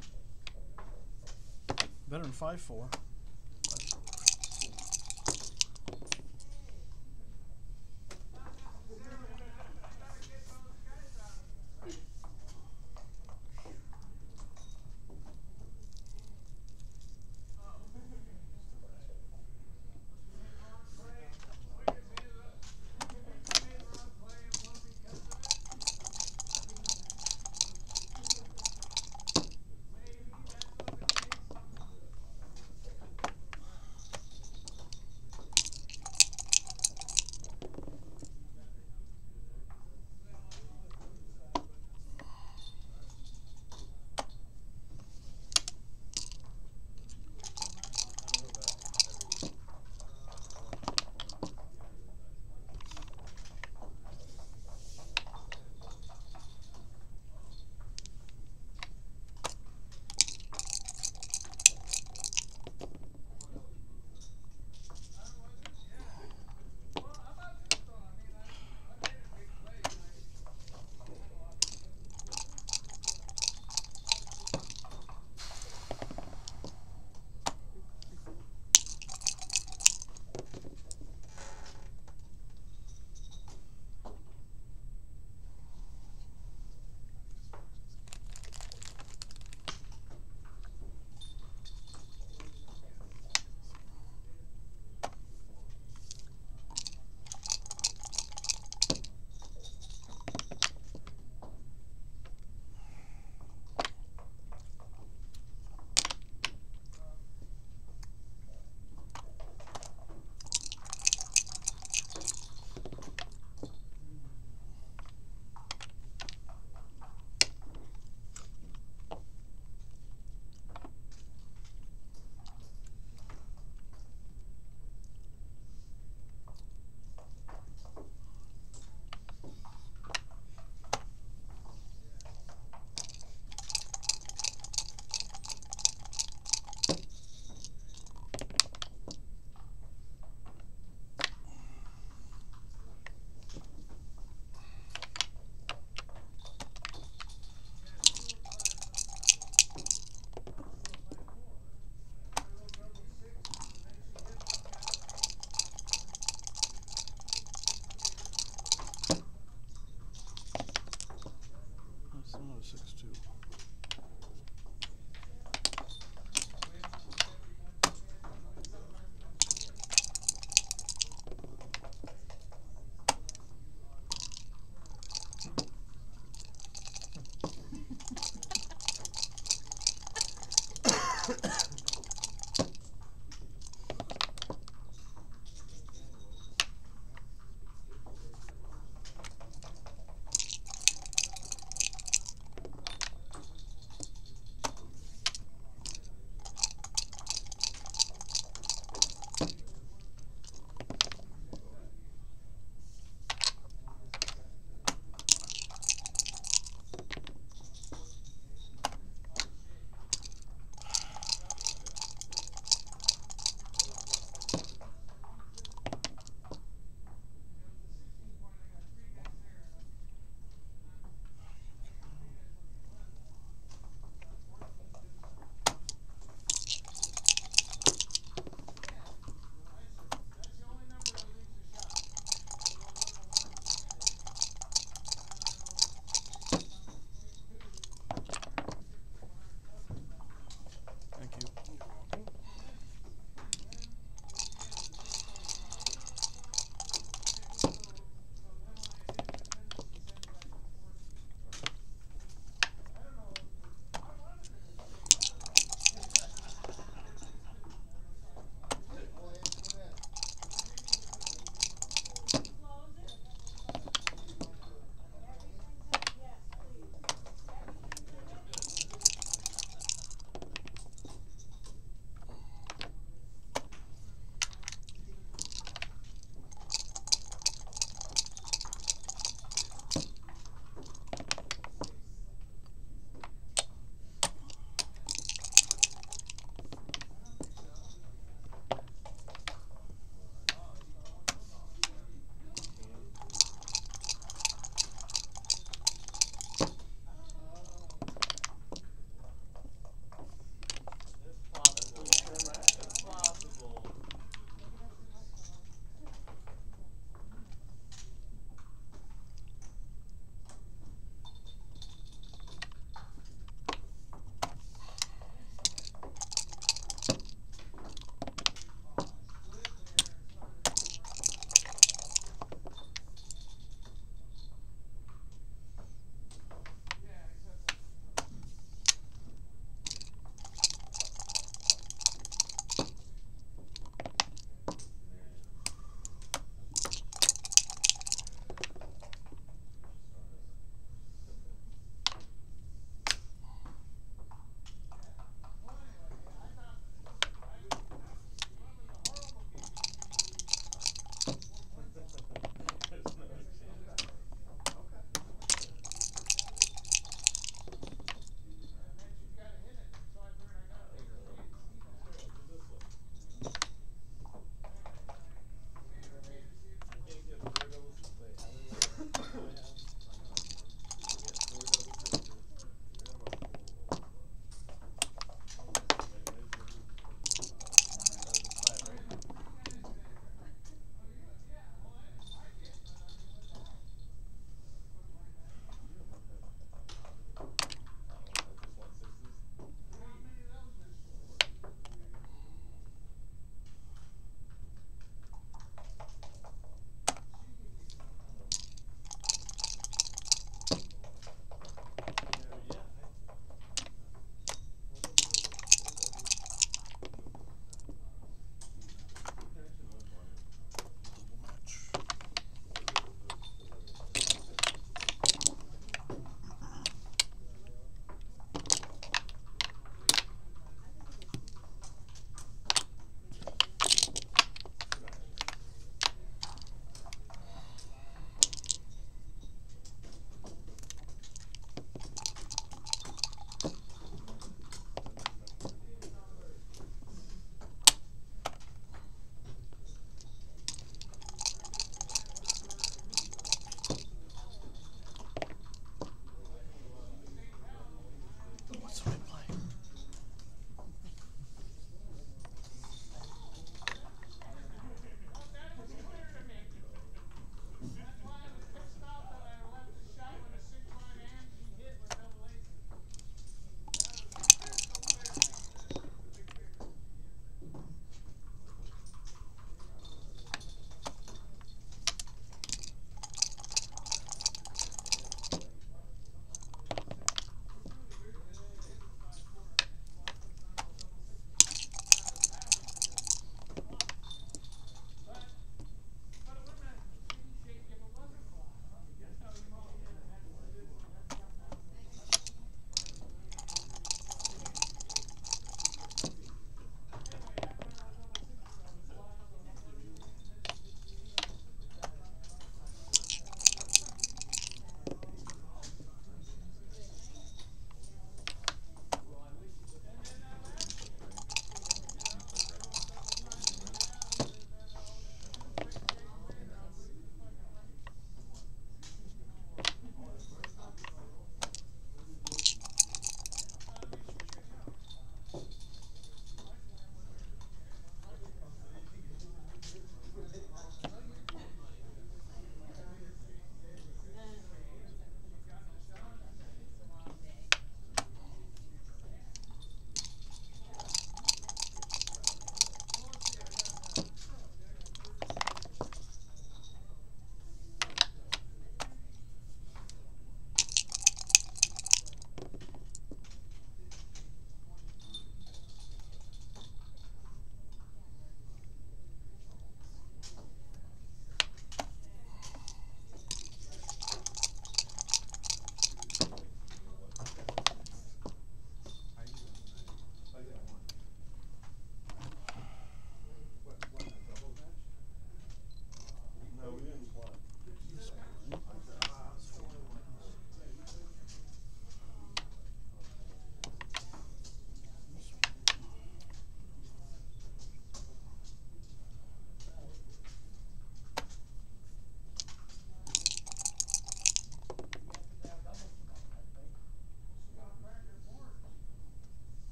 Better than 5-4.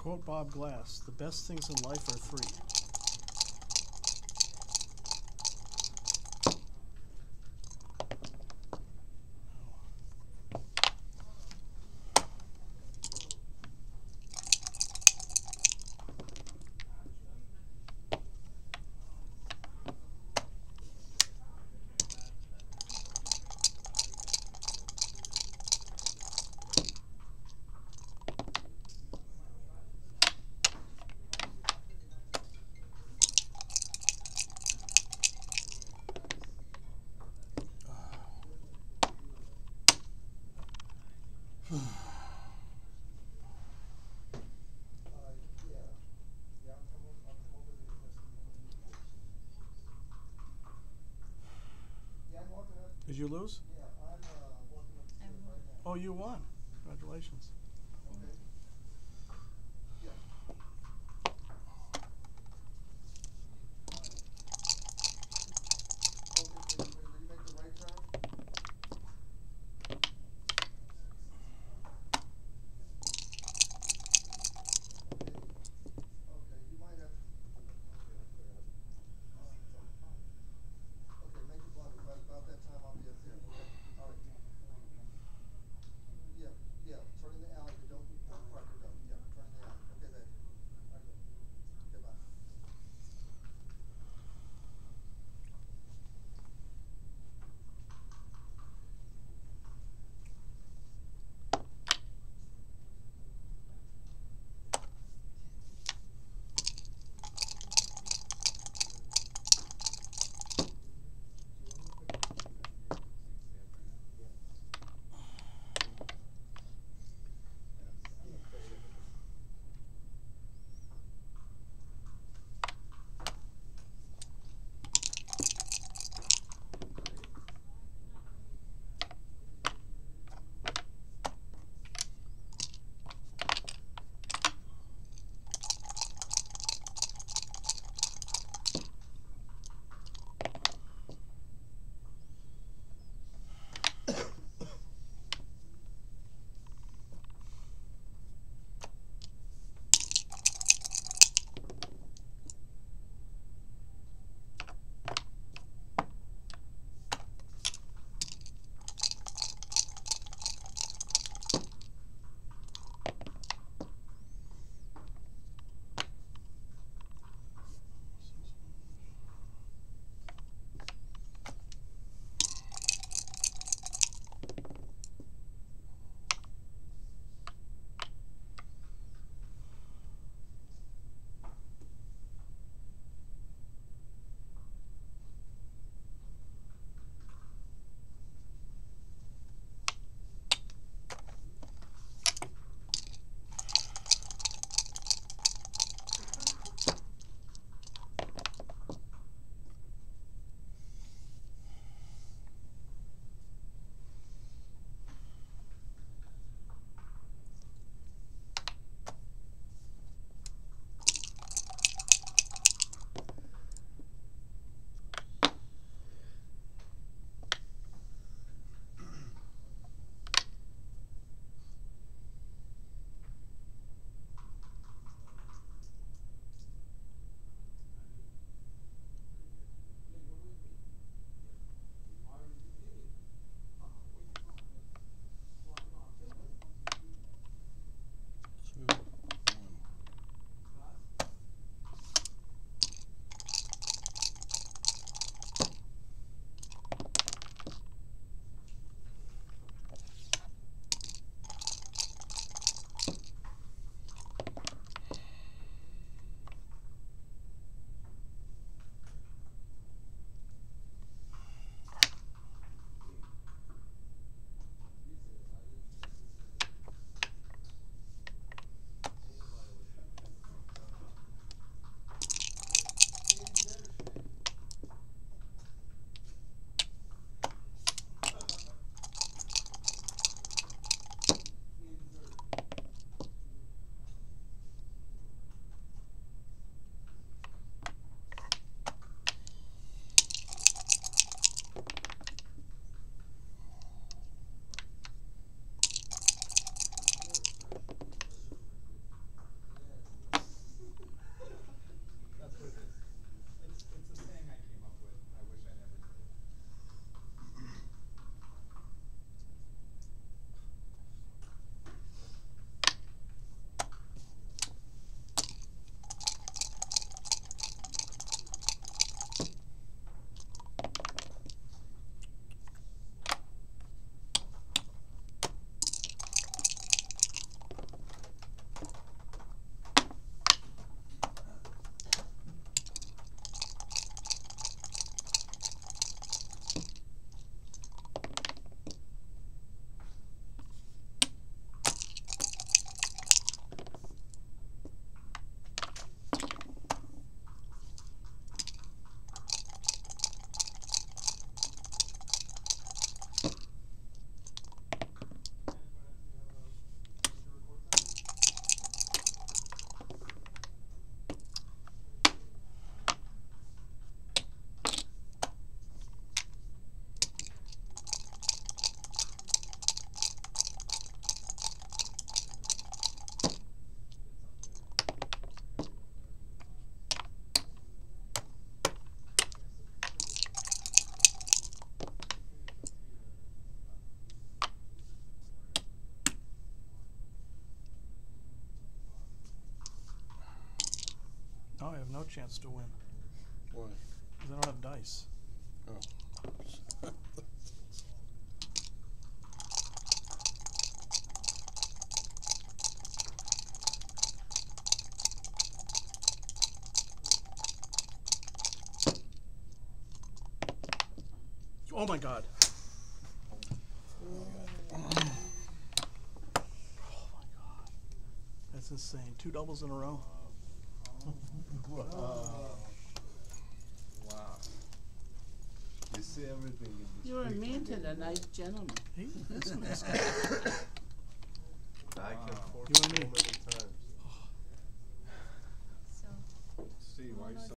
quote Bob Glass, the best things in life are three. Did you lose? Oh, you won. Congratulations. About that time I'll be up there. Okay. All right. Yeah, turn in the no chance to win. Why? Because I don't have dice. Oh. Oh my god. Oh my god. That's insane. 2 doubles in a row. Wow. You see everything in this You're a picture. minted, a nice gentleman. He is a nice guy. I can force You and so me. many times. So. See, why